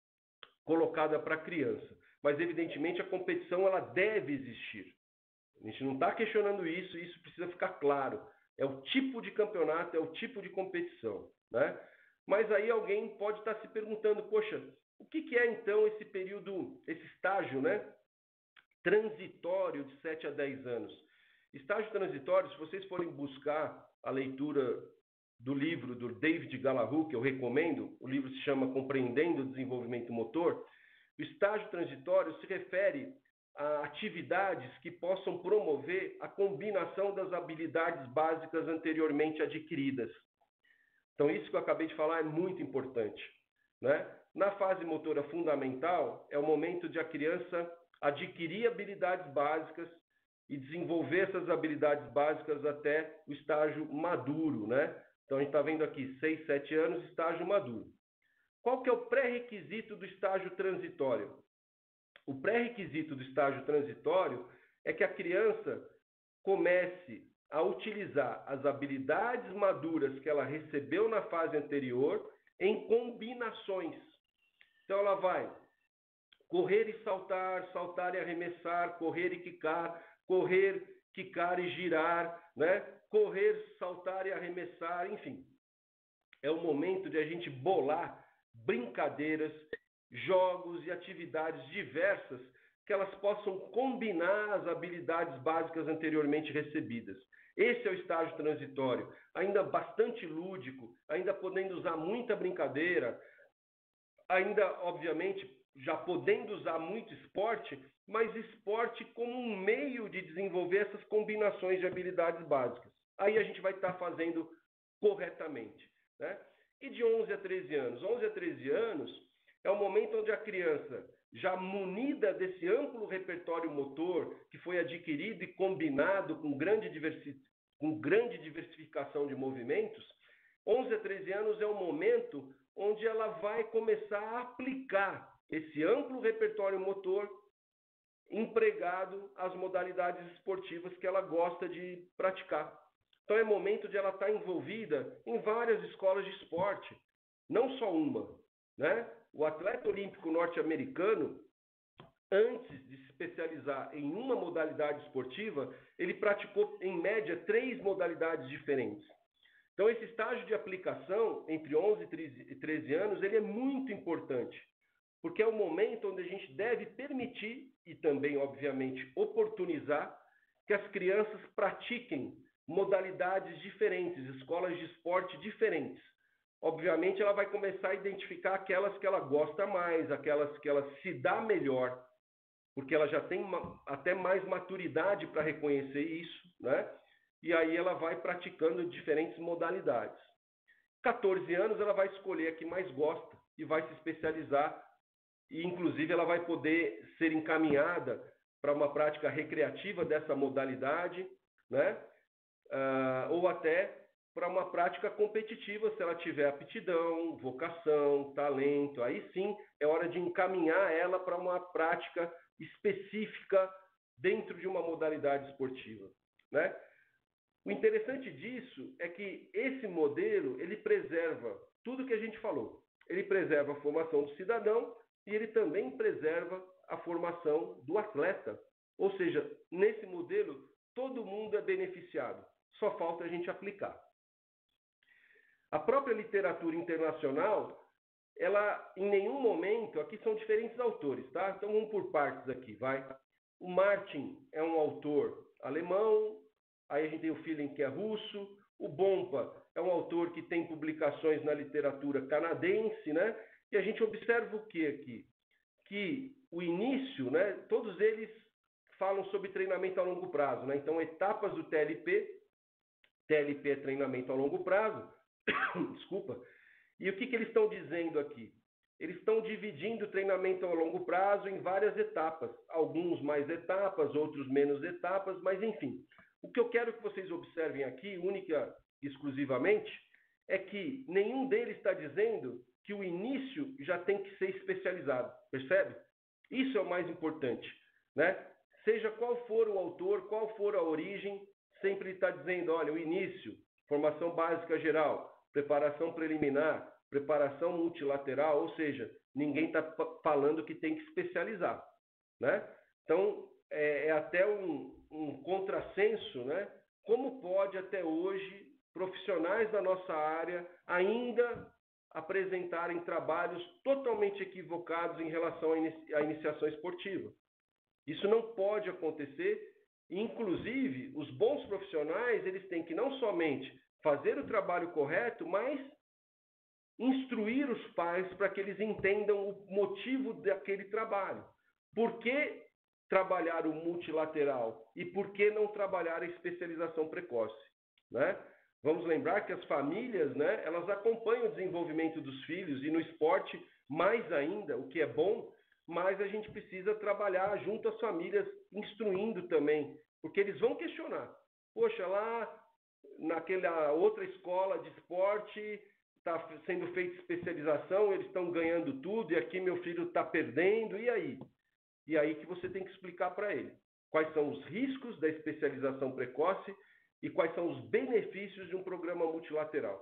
colocada para a criança. Mas, evidentemente, a competição ela deve existir. A gente não está questionando isso, e isso precisa ficar claro. É o tipo de campeonato, é o tipo de competição, né? Mas aí alguém pode estar se perguntando, poxa, o que, que é então esse período, esse estágio, né, transitório de sete a dez anos? Estágio transitório, se vocês forem buscar a leitura do livro do David Gallagher, que eu recomendo, o livro se chama Compreendendo o Desenvolvimento Motor. O estágio transitório se refere a atividades que possam promover a combinação das habilidades básicas anteriormente adquiridas. Então, isso que eu acabei de falar é muito importante, né? Na fase motora fundamental, é o momento de a criança adquirir habilidades básicas e desenvolver essas habilidades básicas até o estágio maduro, né? Então, a gente está vendo aqui seis, sete anos, estágio maduro. Qual que é o pré-requisito do estágio transitório? O pré-requisito do estágio transitório é que a criança comece a utilizar as habilidades maduras que ela recebeu na fase anterior em combinações. Então, ela vai correr e saltar, saltar e arremessar, correr e quicar, correr, quicar e girar, né? Correr, saltar e arremessar, enfim. É o momento de a gente bolar brincadeiras, jogos e atividades diversas que elas possam combinar as habilidades básicas anteriormente recebidas. Esse é o estágio transitório, ainda bastante lúdico, ainda podendo usar muita brincadeira, ainda, obviamente, já podendo usar muito esporte, mas esporte como um meio de desenvolver essas combinações de habilidades básicas. Aí a gente vai estar fazendo corretamente, né? E de onze a treze anos? onze a treze anos é o momento onde a criança, já munida desse amplo repertório motor que foi adquirido e combinado com grande, diversi... com grande diversificação de movimentos, onze a treze anos é o momento onde ela vai começar a aplicar esse amplo repertório motor empregado às modalidades esportivas que ela gosta de praticar. Então é momento de ela estar envolvida em várias escolas de esporte, não só uma, né? O atleta olímpico norte-americano, antes de se especializar em uma modalidade esportiva, ele praticou, em média, três modalidades diferentes. Então, esse estágio de aplicação, entre onze e treze anos, ele é muito importante, porque é o momento onde a gente deve permitir, e também, obviamente, oportunizar, que as crianças pratiquem modalidades diferentes, escolas de esporte diferentes. Obviamente, ela vai começar a identificar aquelas que ela gosta mais, aquelas que ela se dá melhor, porque ela já tem uma, até mais maturidade para reconhecer isso, né? E aí ela vai praticando diferentes modalidades. quatorze anos, ela vai escolher a que mais gosta e vai se especializar, e inclusive ela vai poder ser encaminhada para uma prática recreativa dessa modalidade, né? Uh, ou até para uma prática competitiva, se ela tiver aptidão, vocação, talento, aí sim é hora de encaminhar ela para uma prática específica dentro de uma modalidade esportiva, né? O interessante disso é que esse modelo, ele preserva tudo que a gente falou. Ele preserva a formação do cidadão e ele também preserva a formação do atleta. Ou seja, nesse modelo, todo mundo é beneficiado. Só falta a gente aplicar. A própria literatura internacional, ela em nenhum momento, aqui são diferentes autores, tá? Então vamos por partes aqui, vai. O Martin é um autor alemão, aí a gente tem o Feeling, que é russo. O Bompa é um autor que tem publicações na literatura canadense, né? E a gente observa o que aqui? Que o início, né? Todos eles falam sobre treinamento a longo prazo, né? Então, etapas do T L P, T L P é treinamento a longo prazo, desculpa. E o que, que eles estão dizendo aqui? Eles estão dividindo o treinamento a longo prazo em várias etapas, alguns mais etapas, outros menos etapas, mas enfim. O que eu quero que vocês observem aqui, única e exclusivamente, é que nenhum deles está dizendo que o início já tem que ser especializado, percebe? Isso é o mais importante, né? Seja qual for o autor, qual for a origem, sempre está dizendo, olha, o início, formação básica geral, preparação preliminar, preparação multilateral, ou seja, ninguém está falando que tem que especializar, né? Então, é, é até um, um contrassenso, né? Como pode até hoje profissionais da nossa área ainda apresentarem trabalhos totalmente equivocados em relação à, inici à iniciação esportiva? Isso não pode acontecer. Inclusive, os bons profissionais, eles têm que não somente fazer o trabalho correto, mas instruir os pais para que eles entendam o motivo daquele trabalho. Por que trabalhar o multilateral e por que não trabalhar a especialização precoce, né? Vamos lembrar que as famílias, né, elas acompanham o desenvolvimento dos filhos e no esporte, mais ainda, o que é bom, mas a gente precisa trabalhar junto às famílias, instruindo também, porque eles vão questionar. Poxa, lá naquela outra escola de esporte está sendo feita especialização, eles estão ganhando tudo e aqui meu filho está perdendo, e aí? E aí que você tem que explicar para ele quais são os riscos da especialização precoce e quais são os benefícios de um programa multilateral.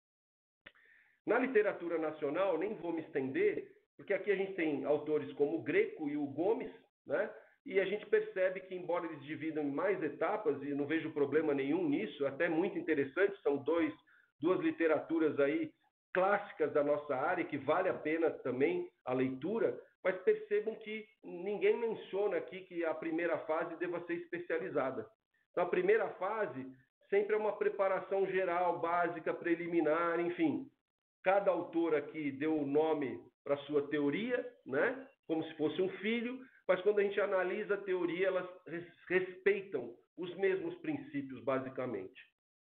Na literatura nacional, nem vou me estender, porque aqui a gente tem autores como o Greco e o Gomes, né? E a gente percebe que, embora eles dividam em mais etapas, e não vejo problema nenhum nisso, até muito interessante, são dois, duas literaturas aí clássicas da nossa área, que vale a pena também a leitura, mas percebam que ninguém menciona aqui que a primeira fase deva ser especializada. Então, a primeira fase sempre é uma preparação geral, básica, preliminar, enfim. Cada autor aqui deu o nome para a sua teoria, né? Como se fosse um filho, mas quando a gente analisa a teoria, elas respeitam os mesmos princípios, basicamente.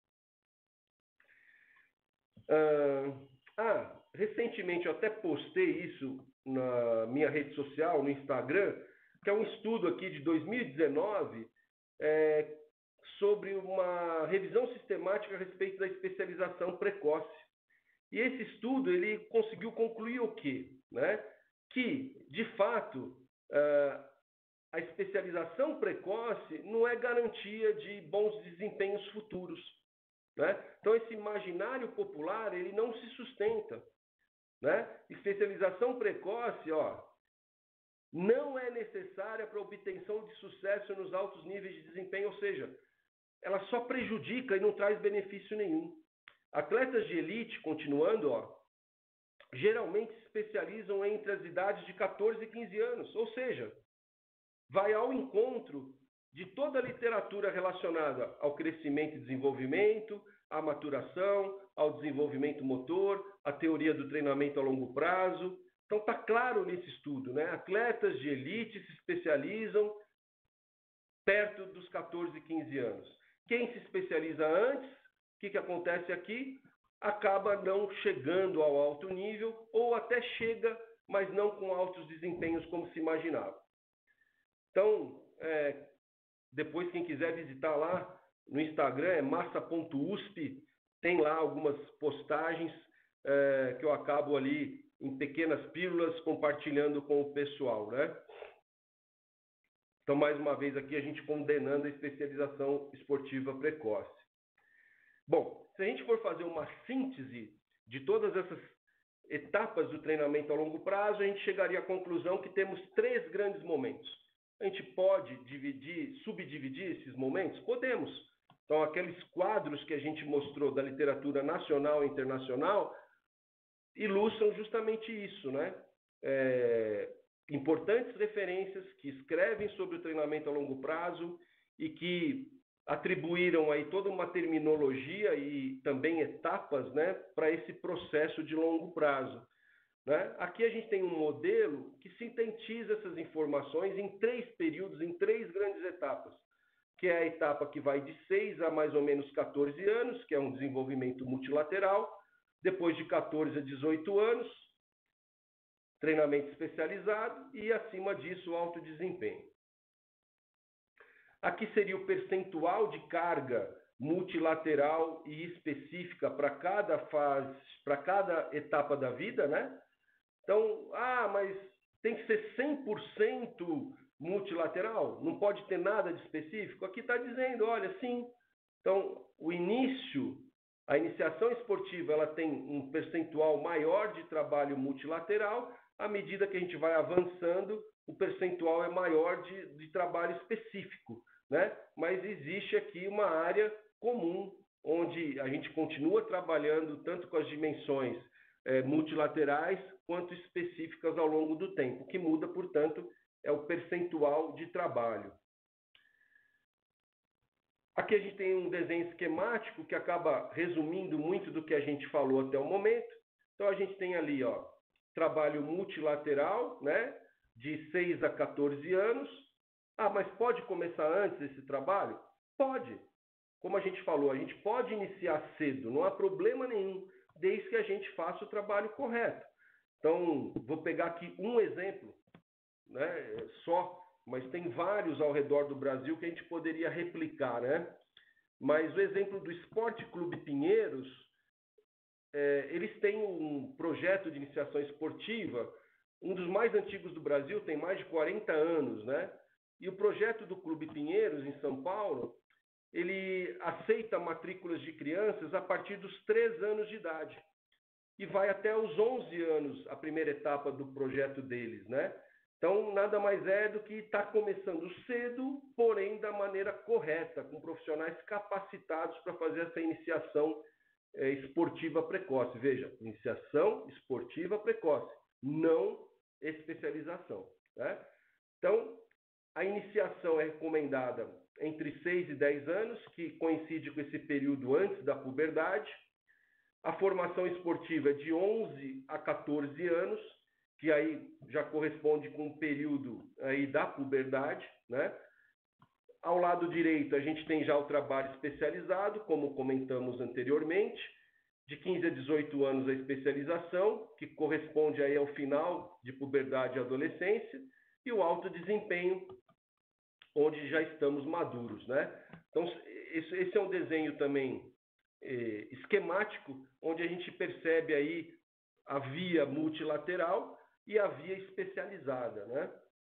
Ah, ah, recentemente eu até postei isso na minha rede social, no Instagram, que é um estudo aqui de dois mil e dezenove, é, sobre uma revisão sistemática a respeito da especialização precoce. E esse estudo, ele conseguiu concluir o quê? Né? Que, de fato, a especialização precoce não é garantia de bons desempenhos futuros, né? Então, esse imaginário popular, ele não se sustenta, né? Especialização precoce, ó, não é necessária para a obtenção de sucesso nos altos níveis de desempenho, ou seja, ela só prejudica e não traz benefício nenhum. Atletas de elite, continuando, ó, geralmente se especializam entre as idades de quatorze e quinze anos, ou seja, vai ao encontro de toda a literatura relacionada ao crescimento e desenvolvimento, à maturação, ao desenvolvimento motor, à teoria do treinamento a longo prazo. Então está claro nesse estudo, né? Atletas de elite se especializam perto dos quatorze, quinze anos. Quem se especializa antes, o que, que acontece aqui? Acaba não chegando ao alto nível, ou até chega, mas não com altos desempenhos como se imaginava. Então, é, depois quem quiser visitar lá no Instagram é massa ponto U S P, tem lá algumas postagens é, que eu acabo ali em pequenas pílulas compartilhando com o pessoal, né? Então, mais uma vez aqui, a gente condenando a especialização esportiva precoce. Bom, se a gente for fazer uma síntese de todas essas etapas do treinamento a longo prazo, a gente chegaria à conclusão que temos três grandes momentos. A gente pode dividir, subdividir esses momentos? Podemos. Então, aqueles quadros que a gente mostrou da literatura nacional e internacional ilustram justamente isso, né? É, importantes referências que escrevem sobre o treinamento a longo prazo e que atribuíram aí toda uma terminologia e também etapas, né, para esse processo de longo prazo, né? Aqui a gente tem um modelo que sintetiza essas informações em três períodos, em três grandes etapas, que é a etapa que vai de seis a mais ou menos quatorze anos, que é um desenvolvimento multilateral, depois de quatorze a dezoito anos, treinamento especializado e, acima disso, alto desempenho. Aqui seria o percentual de carga multilateral e específica para cada fase, para cada etapa da vida, né? Então, ah, mas tem que ser cem por cento multilateral? Não pode ter nada de específico? Aqui está dizendo, olha, sim. Então, o início, a iniciação esportiva, ela tem um percentual maior de trabalho multilateral. À medida que a gente vai avançando, o percentual é maior de, de trabalho específico, né? Mas existe aqui uma área comum, onde a gente continua trabalhando tanto com as dimensões é, multilaterais quanto específicas ao longo do tempo. O que muda, portanto, é o percentual de trabalho. Aqui a gente tem um desenho esquemático que acaba resumindo muito do que a gente falou até o momento. Então, a gente tem ali, ó, trabalho multilateral, né, de seis a quatorze anos. Ah, mas pode começar antes esse trabalho? Pode. Como a gente falou, a gente pode iniciar cedo, não há problema nenhum, desde que a gente faça o trabalho correto. Então, vou pegar aqui um exemplo, né, só, mas tem vários ao redor do Brasil que a gente poderia replicar, né? Mas o exemplo do Esporte Clube Pinheiros, é, eles têm um projeto de iniciação esportiva, um dos mais antigos do Brasil, tem mais de quarenta anos, né? E o projeto do Clube Pinheiros, em São Paulo, ele aceita matrículas de crianças a partir dos três anos de idade. E vai até os onze anos, a primeira etapa do projeto deles, né? Então, nada mais é do que estar começando cedo, porém da maneira correta, com profissionais capacitados para fazer essa iniciação é, esportiva precoce. Veja, iniciação esportiva precoce, não especialização, né? Então, a iniciação é recomendada entre seis e dez anos, que coincide com esse período antes da puberdade. A formação esportiva é de onze a quatorze anos, que aí já corresponde com o período aí da puberdade, né? Ao lado direito, a gente tem já o trabalho especializado, como comentamos anteriormente, de quinze a dezoito anos a especialização, que corresponde aí ao final de puberdade e adolescência, e o alto desempenho, onde já estamos maduros, né? Então, esse é um desenho também eh, esquemático, onde a gente percebe aí a via multilateral e a via especializada, né?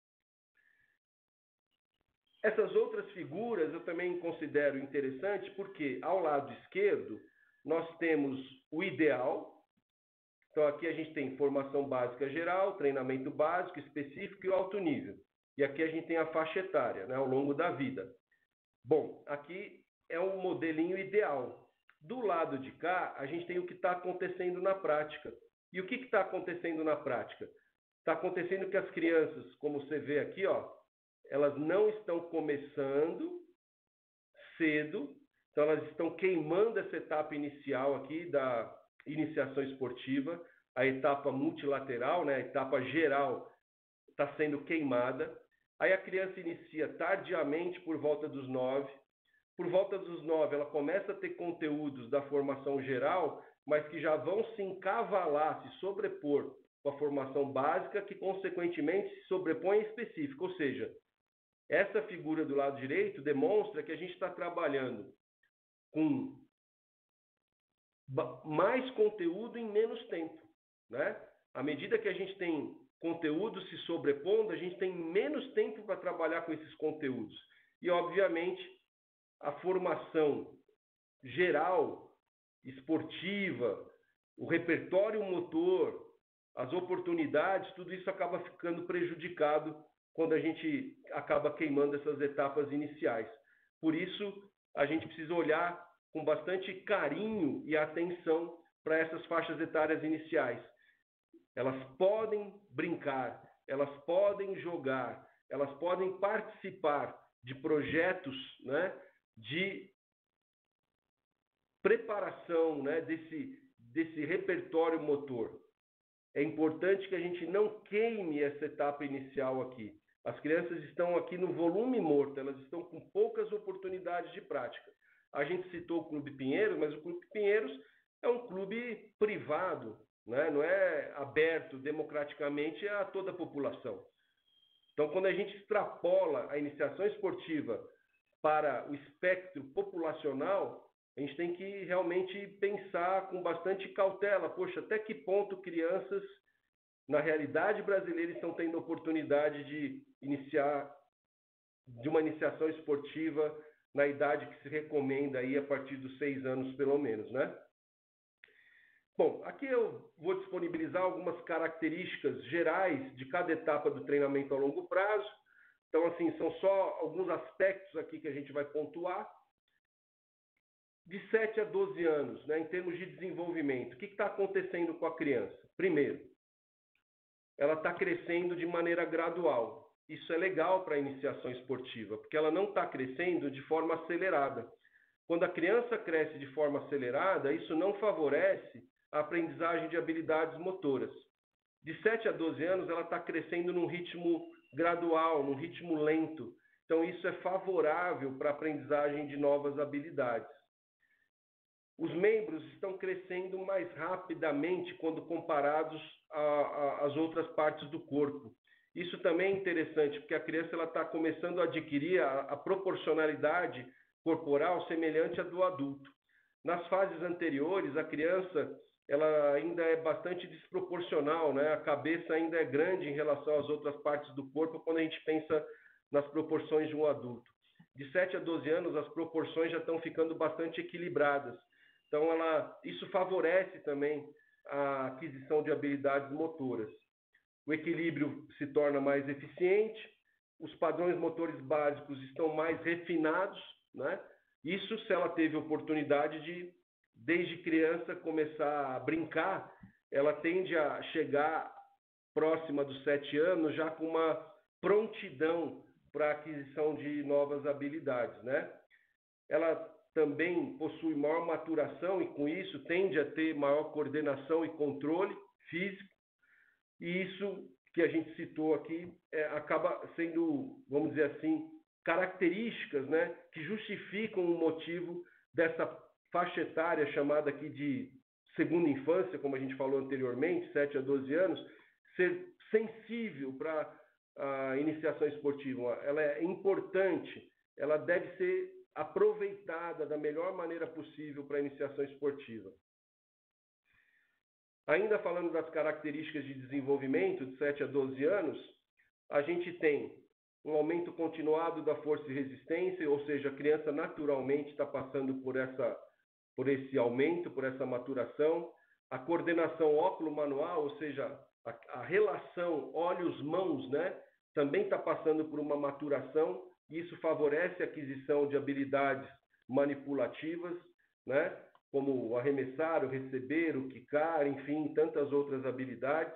Essas outras figuras eu também considero interessante porque ao lado esquerdo nós temos o ideal. Então aqui a gente tem formação básica geral, treinamento básico, específico e o alto nível. E aqui a gente tem a faixa etária, né, ao longo da vida. Bom, aqui é um modelinho ideal. Do lado de cá, a gente tem o que está acontecendo na prática. E o que está acontecendo na prática? Está acontecendo que as crianças, como você vê aqui, ó, elas não estão começando cedo, então elas estão queimando essa etapa inicial aqui da iniciação esportiva, a etapa multilateral, né, a etapa geral está sendo queimada. Aí a criança inicia tardiamente por volta dos nove. Por volta dos nove, ela começa a ter conteúdos da formação geral, mas que já vão se encavalar, se sobrepor com a formação básica, que consequentemente se sobrepõe à específica. Ou seja, Essa figura do lado direito demonstra que a gente está trabalhando com mais conteúdo em menos tempo, né? À medida que a gente tem conteúdo se sobrepondo, a gente tem menos tempo para trabalhar com esses conteúdos. E, obviamente, a formação geral, esportiva, o repertório motor, as oportunidades, tudo isso acaba ficando prejudicado quando a gente acaba queimando essas etapas iniciais. Por isso, a gente precisa olhar com bastante carinho e atenção para essas faixas etárias iniciais. Elas podem brincar, elas podem jogar, elas podem participar de projetos, né, de preparação, né, desse, desse repertório motor. É importante que a gente não queime essa etapa inicial aqui. As crianças estão aqui no volume morto, elas estão com poucas oportunidades de prática. A gente citou o Clube Pinheiros, mas o Clube Pinheiros é um clube privado, né? Não é aberto democraticamente a toda a população. Então, quando a gente extrapola a iniciação esportiva para o espectro populacional, a gente tem que realmente pensar com bastante cautela. Poxa, até que ponto crianças, na realidade brasileira, estão tendo oportunidade de iniciar, de uma iniciação esportiva na idade que se recomenda aí a partir dos seis anos, pelo menos, né? Bom, aqui eu vou disponibilizar algumas características gerais de cada etapa do treinamento a longo prazo. Então, assim, são só alguns aspectos aqui que a gente vai pontuar. De sete a doze anos, né, em termos de desenvolvimento, o que está acontecendo com a criança? Primeiro, ela está crescendo de maneira gradual. Isso é legal para a iniciação esportiva, porque ela não está crescendo de forma acelerada. Quando a criança cresce de forma acelerada, isso não favorece a aprendizagem de habilidades motoras. De sete a doze anos, ela está crescendo num ritmo gradual, num ritmo lento. Então, isso é favorável para a aprendizagem de novas habilidades. Os membros estão crescendo mais rapidamente quando comparados às outras partes do corpo. Isso também é interessante, porque a criança está começando a adquirir a, a proporcionalidade corporal semelhante à do adulto. Nas fases anteriores, a criança ela ainda é bastante desproporcional, né? A cabeça ainda é grande em relação às outras partes do corpo quando a gente pensa nas proporções de um adulto. De sete a doze anos, as proporções já estão ficando bastante equilibradas. Então, ela, isso favorece também a aquisição de habilidades motoras. O equilíbrio se torna mais eficiente, os padrões motores básicos estão mais refinados, né? Isso se ela teve oportunidade de, desde criança, começar a brincar, ela tende a chegar próxima dos sete anos já com uma prontidão para a aquisição de novas habilidades, né? Ela também possui maior maturação e, com isso, tende a ter maior coordenação e controle físico. E isso que a gente citou aqui é, acaba sendo, vamos dizer assim, características, né, que justificam o motivo dessa faixa etária chamada aqui de segunda infância, como a gente falou anteriormente, sete a doze anos, ser sensível para a iniciação esportiva. Ela é importante, ela deve ser aproveitada da melhor maneira possível para a iniciação esportiva. Ainda falando das características de desenvolvimento de sete a doze anos, a gente tem um aumento continuado da força e resistência, ou seja, a criança naturalmente está passando por, essa, por esse aumento, por essa maturação. A coordenação óculo-manual, ou seja, a, a relação olhos-mãos, né, também está passando por uma maturação. Isso favorece a aquisição de habilidades manipulativas, né? Como o arremessar, o receber, o quicar, enfim, tantas outras habilidades.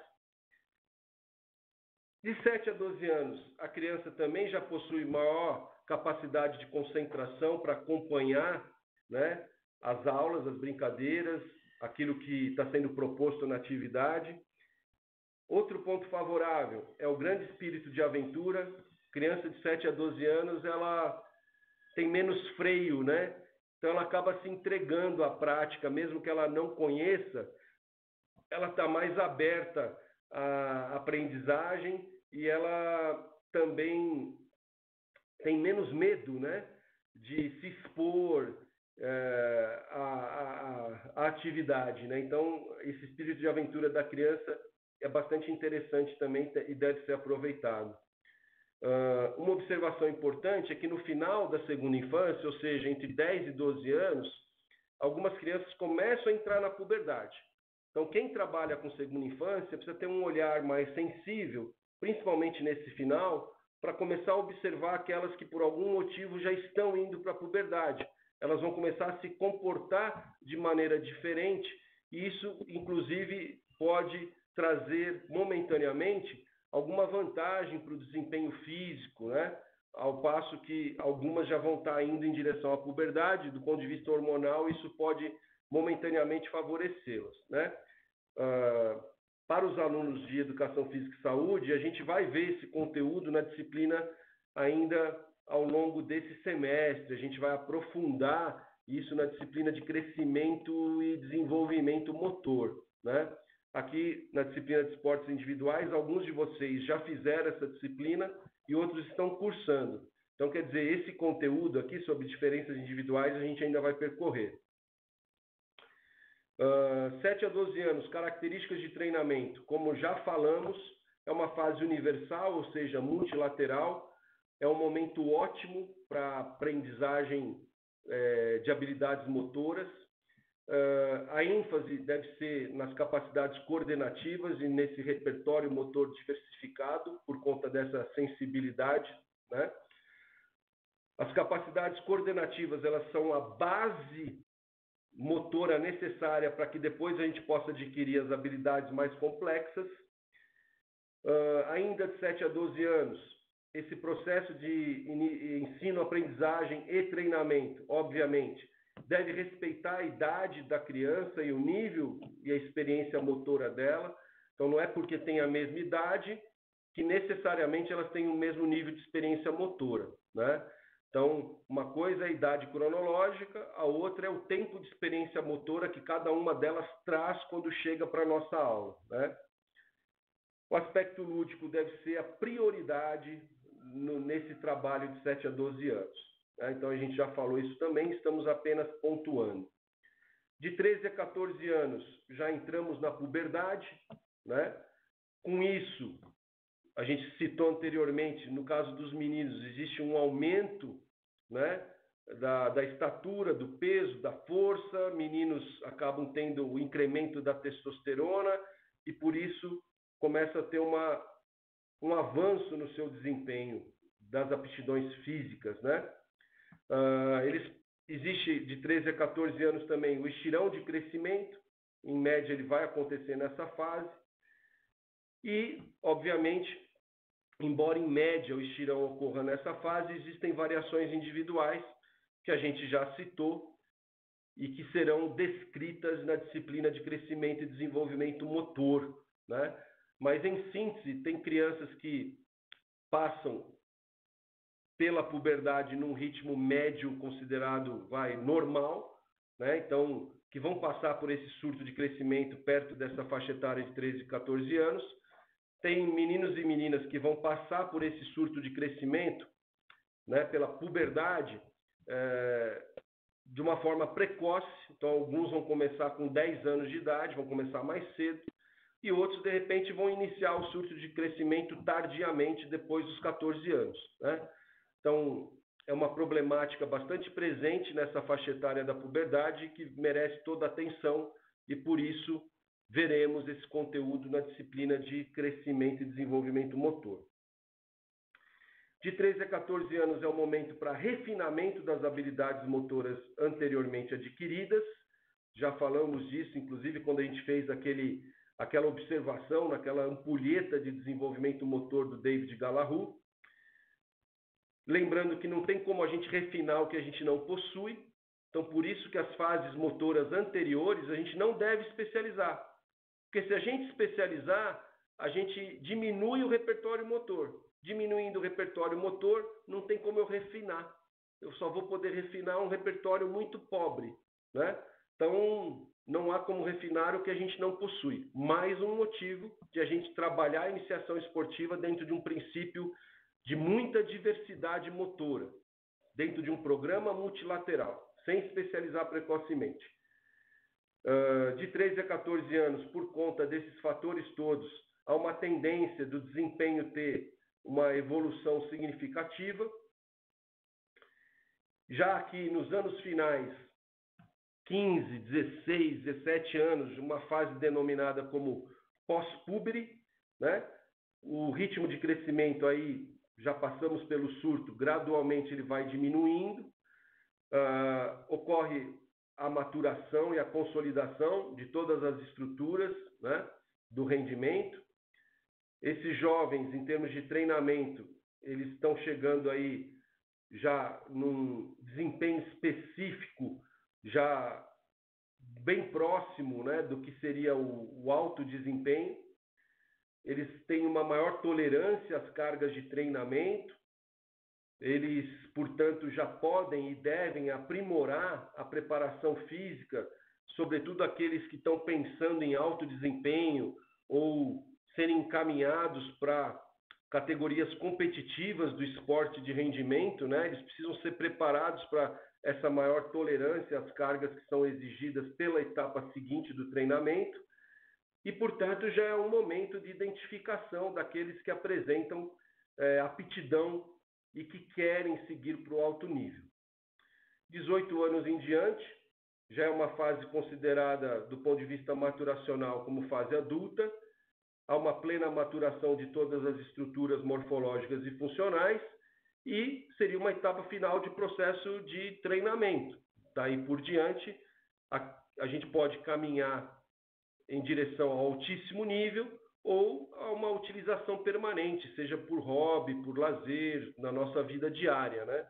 De sete a doze anos, a criança também já possui maior capacidade de concentração para acompanhar, né, as aulas, as brincadeiras, aquilo que está sendo proposto na atividade. Outro ponto favorável é o grande espírito de aventura. Criança de sete a doze anos, ela tem menos freio, né? Então, ela acaba se entregando à prática, mesmo que ela não conheça, ela está mais aberta à aprendizagem e ela também tem menos medo, né, de se expor é, à, à, à atividade, né? Então, esse espírito de aventura da criança é bastante interessante também e deve ser aproveitado. Uh, uma observação importante é que no final da segunda infância, ou seja, entre dez e doze anos, algumas crianças começam a entrar na puberdade. Então, quem trabalha com segunda infância precisa ter um olhar mais sensível, principalmente nesse final, para começar a observar aquelas que por algum motivo já estão indo para a puberdade. Elas vão começar a se comportar de maneira diferente e isso, inclusive, pode trazer momentaneamente alguma vantagem para o desempenho físico, né? Ao passo que algumas já vão estar indo em direção à puberdade, do ponto de vista hormonal, isso pode momentaneamente favorecê-las, né? Uh, para os alunos de Educação Física e Saúde, a gente vai ver esse conteúdo na disciplina ainda ao longo desse semestre, a gente vai aprofundar isso na disciplina de crescimento e desenvolvimento motor, né? Aqui na disciplina de esportes individuais, alguns de vocês já fizeram essa disciplina e outros estão cursando. Então, quer dizer, esse conteúdo aqui sobre diferenças individuais a gente ainda vai percorrer. Uh, sete a doze anos, características de treinamento. Como já falamos, é uma fase universal, ou seja, multilateral. É um momento ótimo para aprendizagem é, de habilidades motoras. Uh, a ênfase deve ser nas capacidades coordenativas e nesse repertório motor diversificado, por conta dessa sensibilidade, né? As capacidades coordenativas, elas são a base motora necessária para que depois a gente possa adquirir as habilidades mais complexas. Uh, ainda de sete a doze anos, esse processo de ensino, aprendizagem e treinamento, obviamente, deve respeitar a idade da criança e o nível e a experiência motora dela. Então, não é porque tem a mesma idade que necessariamente elas têm o mesmo nível de experiência motora, né? Então, uma coisa é a idade cronológica, a outra é o tempo de experiência motora que cada uma delas traz quando chega para a nossa aula, né? O aspecto lúdico deve ser a prioridade no, nesse trabalho de sete a doze anos. Né? Então, a gente já falou isso também, estamos apenas pontuando. De treze a quatorze anos, já entramos na puberdade, né? Com isso, a gente citou anteriormente, no caso dos meninos, existe um aumento, né, da, da estatura, do peso, da força. Meninos acabam tendo o incremento da testosterona e, por isso, começa a ter uma, um avanço no seu desempenho das aptidões físicas, né? Uh, eles, existe de treze a quatorze anos também o estirão de crescimento, em média ele vai acontecer nessa fase. E, obviamente, embora em média o estirão ocorra nessa fase, existem variações individuais que a gente já citou e que serão descritas na disciplina de crescimento e desenvolvimento motor, né? Mas, em síntese, tem crianças que passam pela puberdade num ritmo médio considerado, vai, normal, né? Então, que vão passar por esse surto de crescimento perto dessa faixa etária de treze, quatorze anos. Tem meninos e meninas que vão passar por esse surto de crescimento, né, pela puberdade, é, de uma forma precoce. Então, alguns vão começar com dez anos de idade, vão começar mais cedo, e outros, de repente, vão iniciar o surto de crescimento tardiamente, depois dos quatorze anos, né? Então, é uma problemática bastante presente nessa faixa etária da puberdade que merece toda a atenção e, por isso, veremos esse conteúdo na disciplina de crescimento e desenvolvimento motor. De treze a quatorze anos é o momento para refinamento das habilidades motoras anteriormente adquiridas. Já falamos disso, inclusive, quando a gente fez aquele, aquela observação naquela ampulheta de desenvolvimento motor do David Gallagher. Lembrando que não tem como a gente refinar o que a gente não possui. Então, por isso que as fases motoras anteriores a gente não deve especializar. Porque se a gente especializar, a gente diminui o repertório motor. Diminuindo o repertório motor, não tem como eu refinar. Eu só vou poder refinar um repertório muito pobre, né? Então, não há como refinar o que a gente não possui. Mais um motivo de a gente trabalhar a iniciação esportiva dentro de um princípio de muita diversidade motora, dentro de um programa multilateral, sem especializar precocemente. Uh, de treze a quatorze anos, por conta desses fatores todos, há uma tendência do desempenho ter uma evolução significativa. Já que nos anos finais, quinze, dezesseis, dezessete anos, uma fase denominada como pós-púbere, né? O ritmo de crescimento aí, já passamos pelo surto, gradualmente ele vai diminuindo, uh, ocorre a maturação e a consolidação de todas as estruturas, né, do rendimento. Esses jovens, em termos de treinamento, eles estão chegando aí já num desempenho específico, já bem próximo, né, do que seria o, o alto desempenho. Eles têm uma maior tolerância às cargas de treinamento. Eles, portanto, já podem e devem aprimorar a preparação física, sobretudo aqueles que estão pensando em alto desempenho ou serem encaminhados para categorias competitivas do esporte de rendimento, né? Eles precisam ser preparados para essa maior tolerância às cargas que são exigidas pela etapa seguinte do treinamento e, portanto, já é um momento de identificação daqueles que apresentam é, aptidão e que querem seguir para o alto nível. dezoito anos em diante, já é uma fase considerada, do ponto de vista maturacional, como fase adulta. Há uma plena maturação de todas as estruturas morfológicas e funcionais e seria uma etapa final de processo de treinamento. Daí por diante, a, a gente pode caminhar em direção ao altíssimo nível ou a uma utilização permanente, seja por hobby, por lazer, na nossa vida diária, né?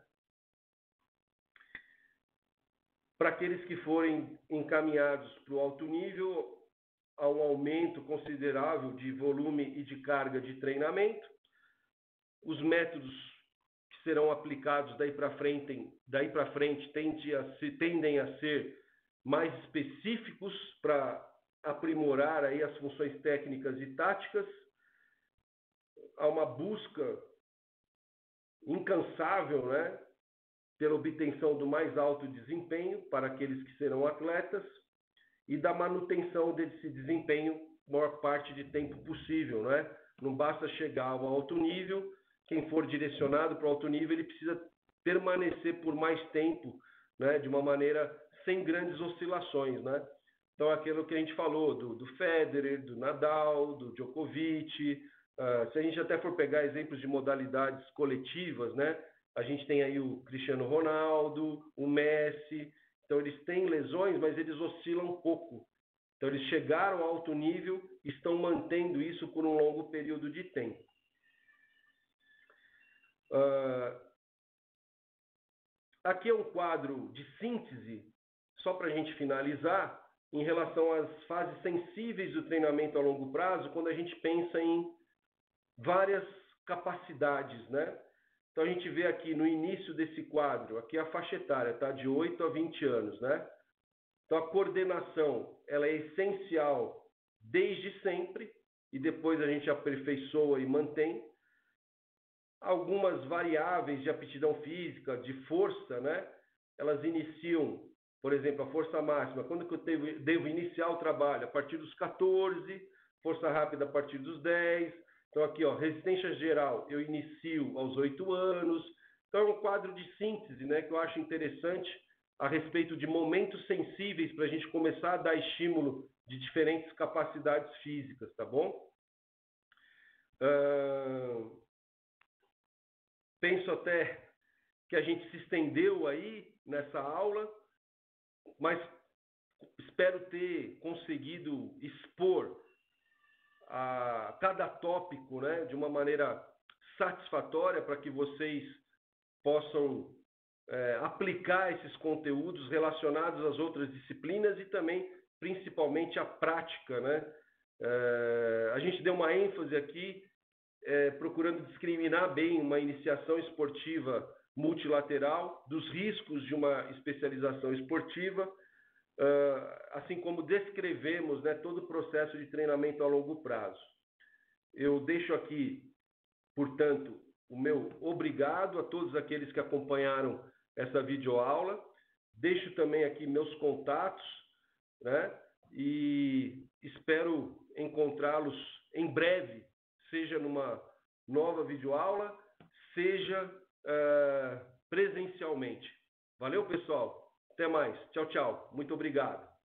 Para aqueles que forem encaminhados para o alto nível, há um aumento considerável de volume e de carga de treinamento. Os métodos que serão aplicados daí para frente, daí para frente tendem a ser, tendem a ser mais específicos para aprimorar aí as funções técnicas e táticas. Há uma busca incansável, né, pela obtenção do mais alto desempenho para aqueles que serão atletas e da manutenção desse desempenho maior parte de tempo possível, né? Não basta chegar ao alto nível, quem for direcionado para o alto nível, ele precisa permanecer por mais tempo, né, de uma maneira sem grandes oscilações, né? Então, aquilo que a gente falou do, do Federer, do Nadal, do Djokovic, uh, se a gente até for pegar exemplos de modalidades coletivas, né, a gente tem aí o Cristiano Ronaldo, o Messi. Então, eles têm lesões, mas eles oscilam um pouco. Então, eles chegaram a alto nível e estão mantendo isso por um longo período de tempo. Uh, aqui é um quadro de síntese, só para a gente finalizar, em relação às fases sensíveis do treinamento a longo prazo, quando a gente pensa em várias capacidades, né? Então, a gente vê aqui no início desse quadro, aqui a faixa etária, tá? De oito a vinte anos, né? Então, a coordenação, ela é essencial desde sempre e depois a gente aperfeiçoa e mantém. Algumas variáveis de aptidão física, de força, né? Elas iniciam, por exemplo, a força máxima. Quando que eu devo, devo iniciar o trabalho? A partir dos quatorze, força rápida a partir dos dez. Então, aqui, ó, resistência geral, eu inicio aos oito anos. Então, é um quadro de síntese, né, que eu acho interessante a respeito de momentos sensíveis para a gente começar a dar estímulo de diferentes capacidades físicas, tá bom? Uh, penso até que a gente se estendeu aí nessa aula, mas espero ter conseguido expor a cada tópico, né, de uma maneira satisfatória para que vocês possam é, aplicar esses conteúdos relacionados às outras disciplinas e também, principalmente, à prática, né? É, a gente deu uma ênfase aqui é, procurando discriminar bem uma iniciação esportiva multilateral dos riscos de uma especialização esportiva, Uh, assim como descrevemos, né, todo o processo de treinamento a longo prazo. Eu deixo aqui, portanto, o meu obrigado a todos aqueles que acompanharam essa videoaula. Deixo também aqui meus contatos, né? E espero encontrá-los em breve, seja numa nova videoaula, seja uh, presencialmente. Valeu, pessoal. Até mais. Tchau, tchau. Muito obrigado.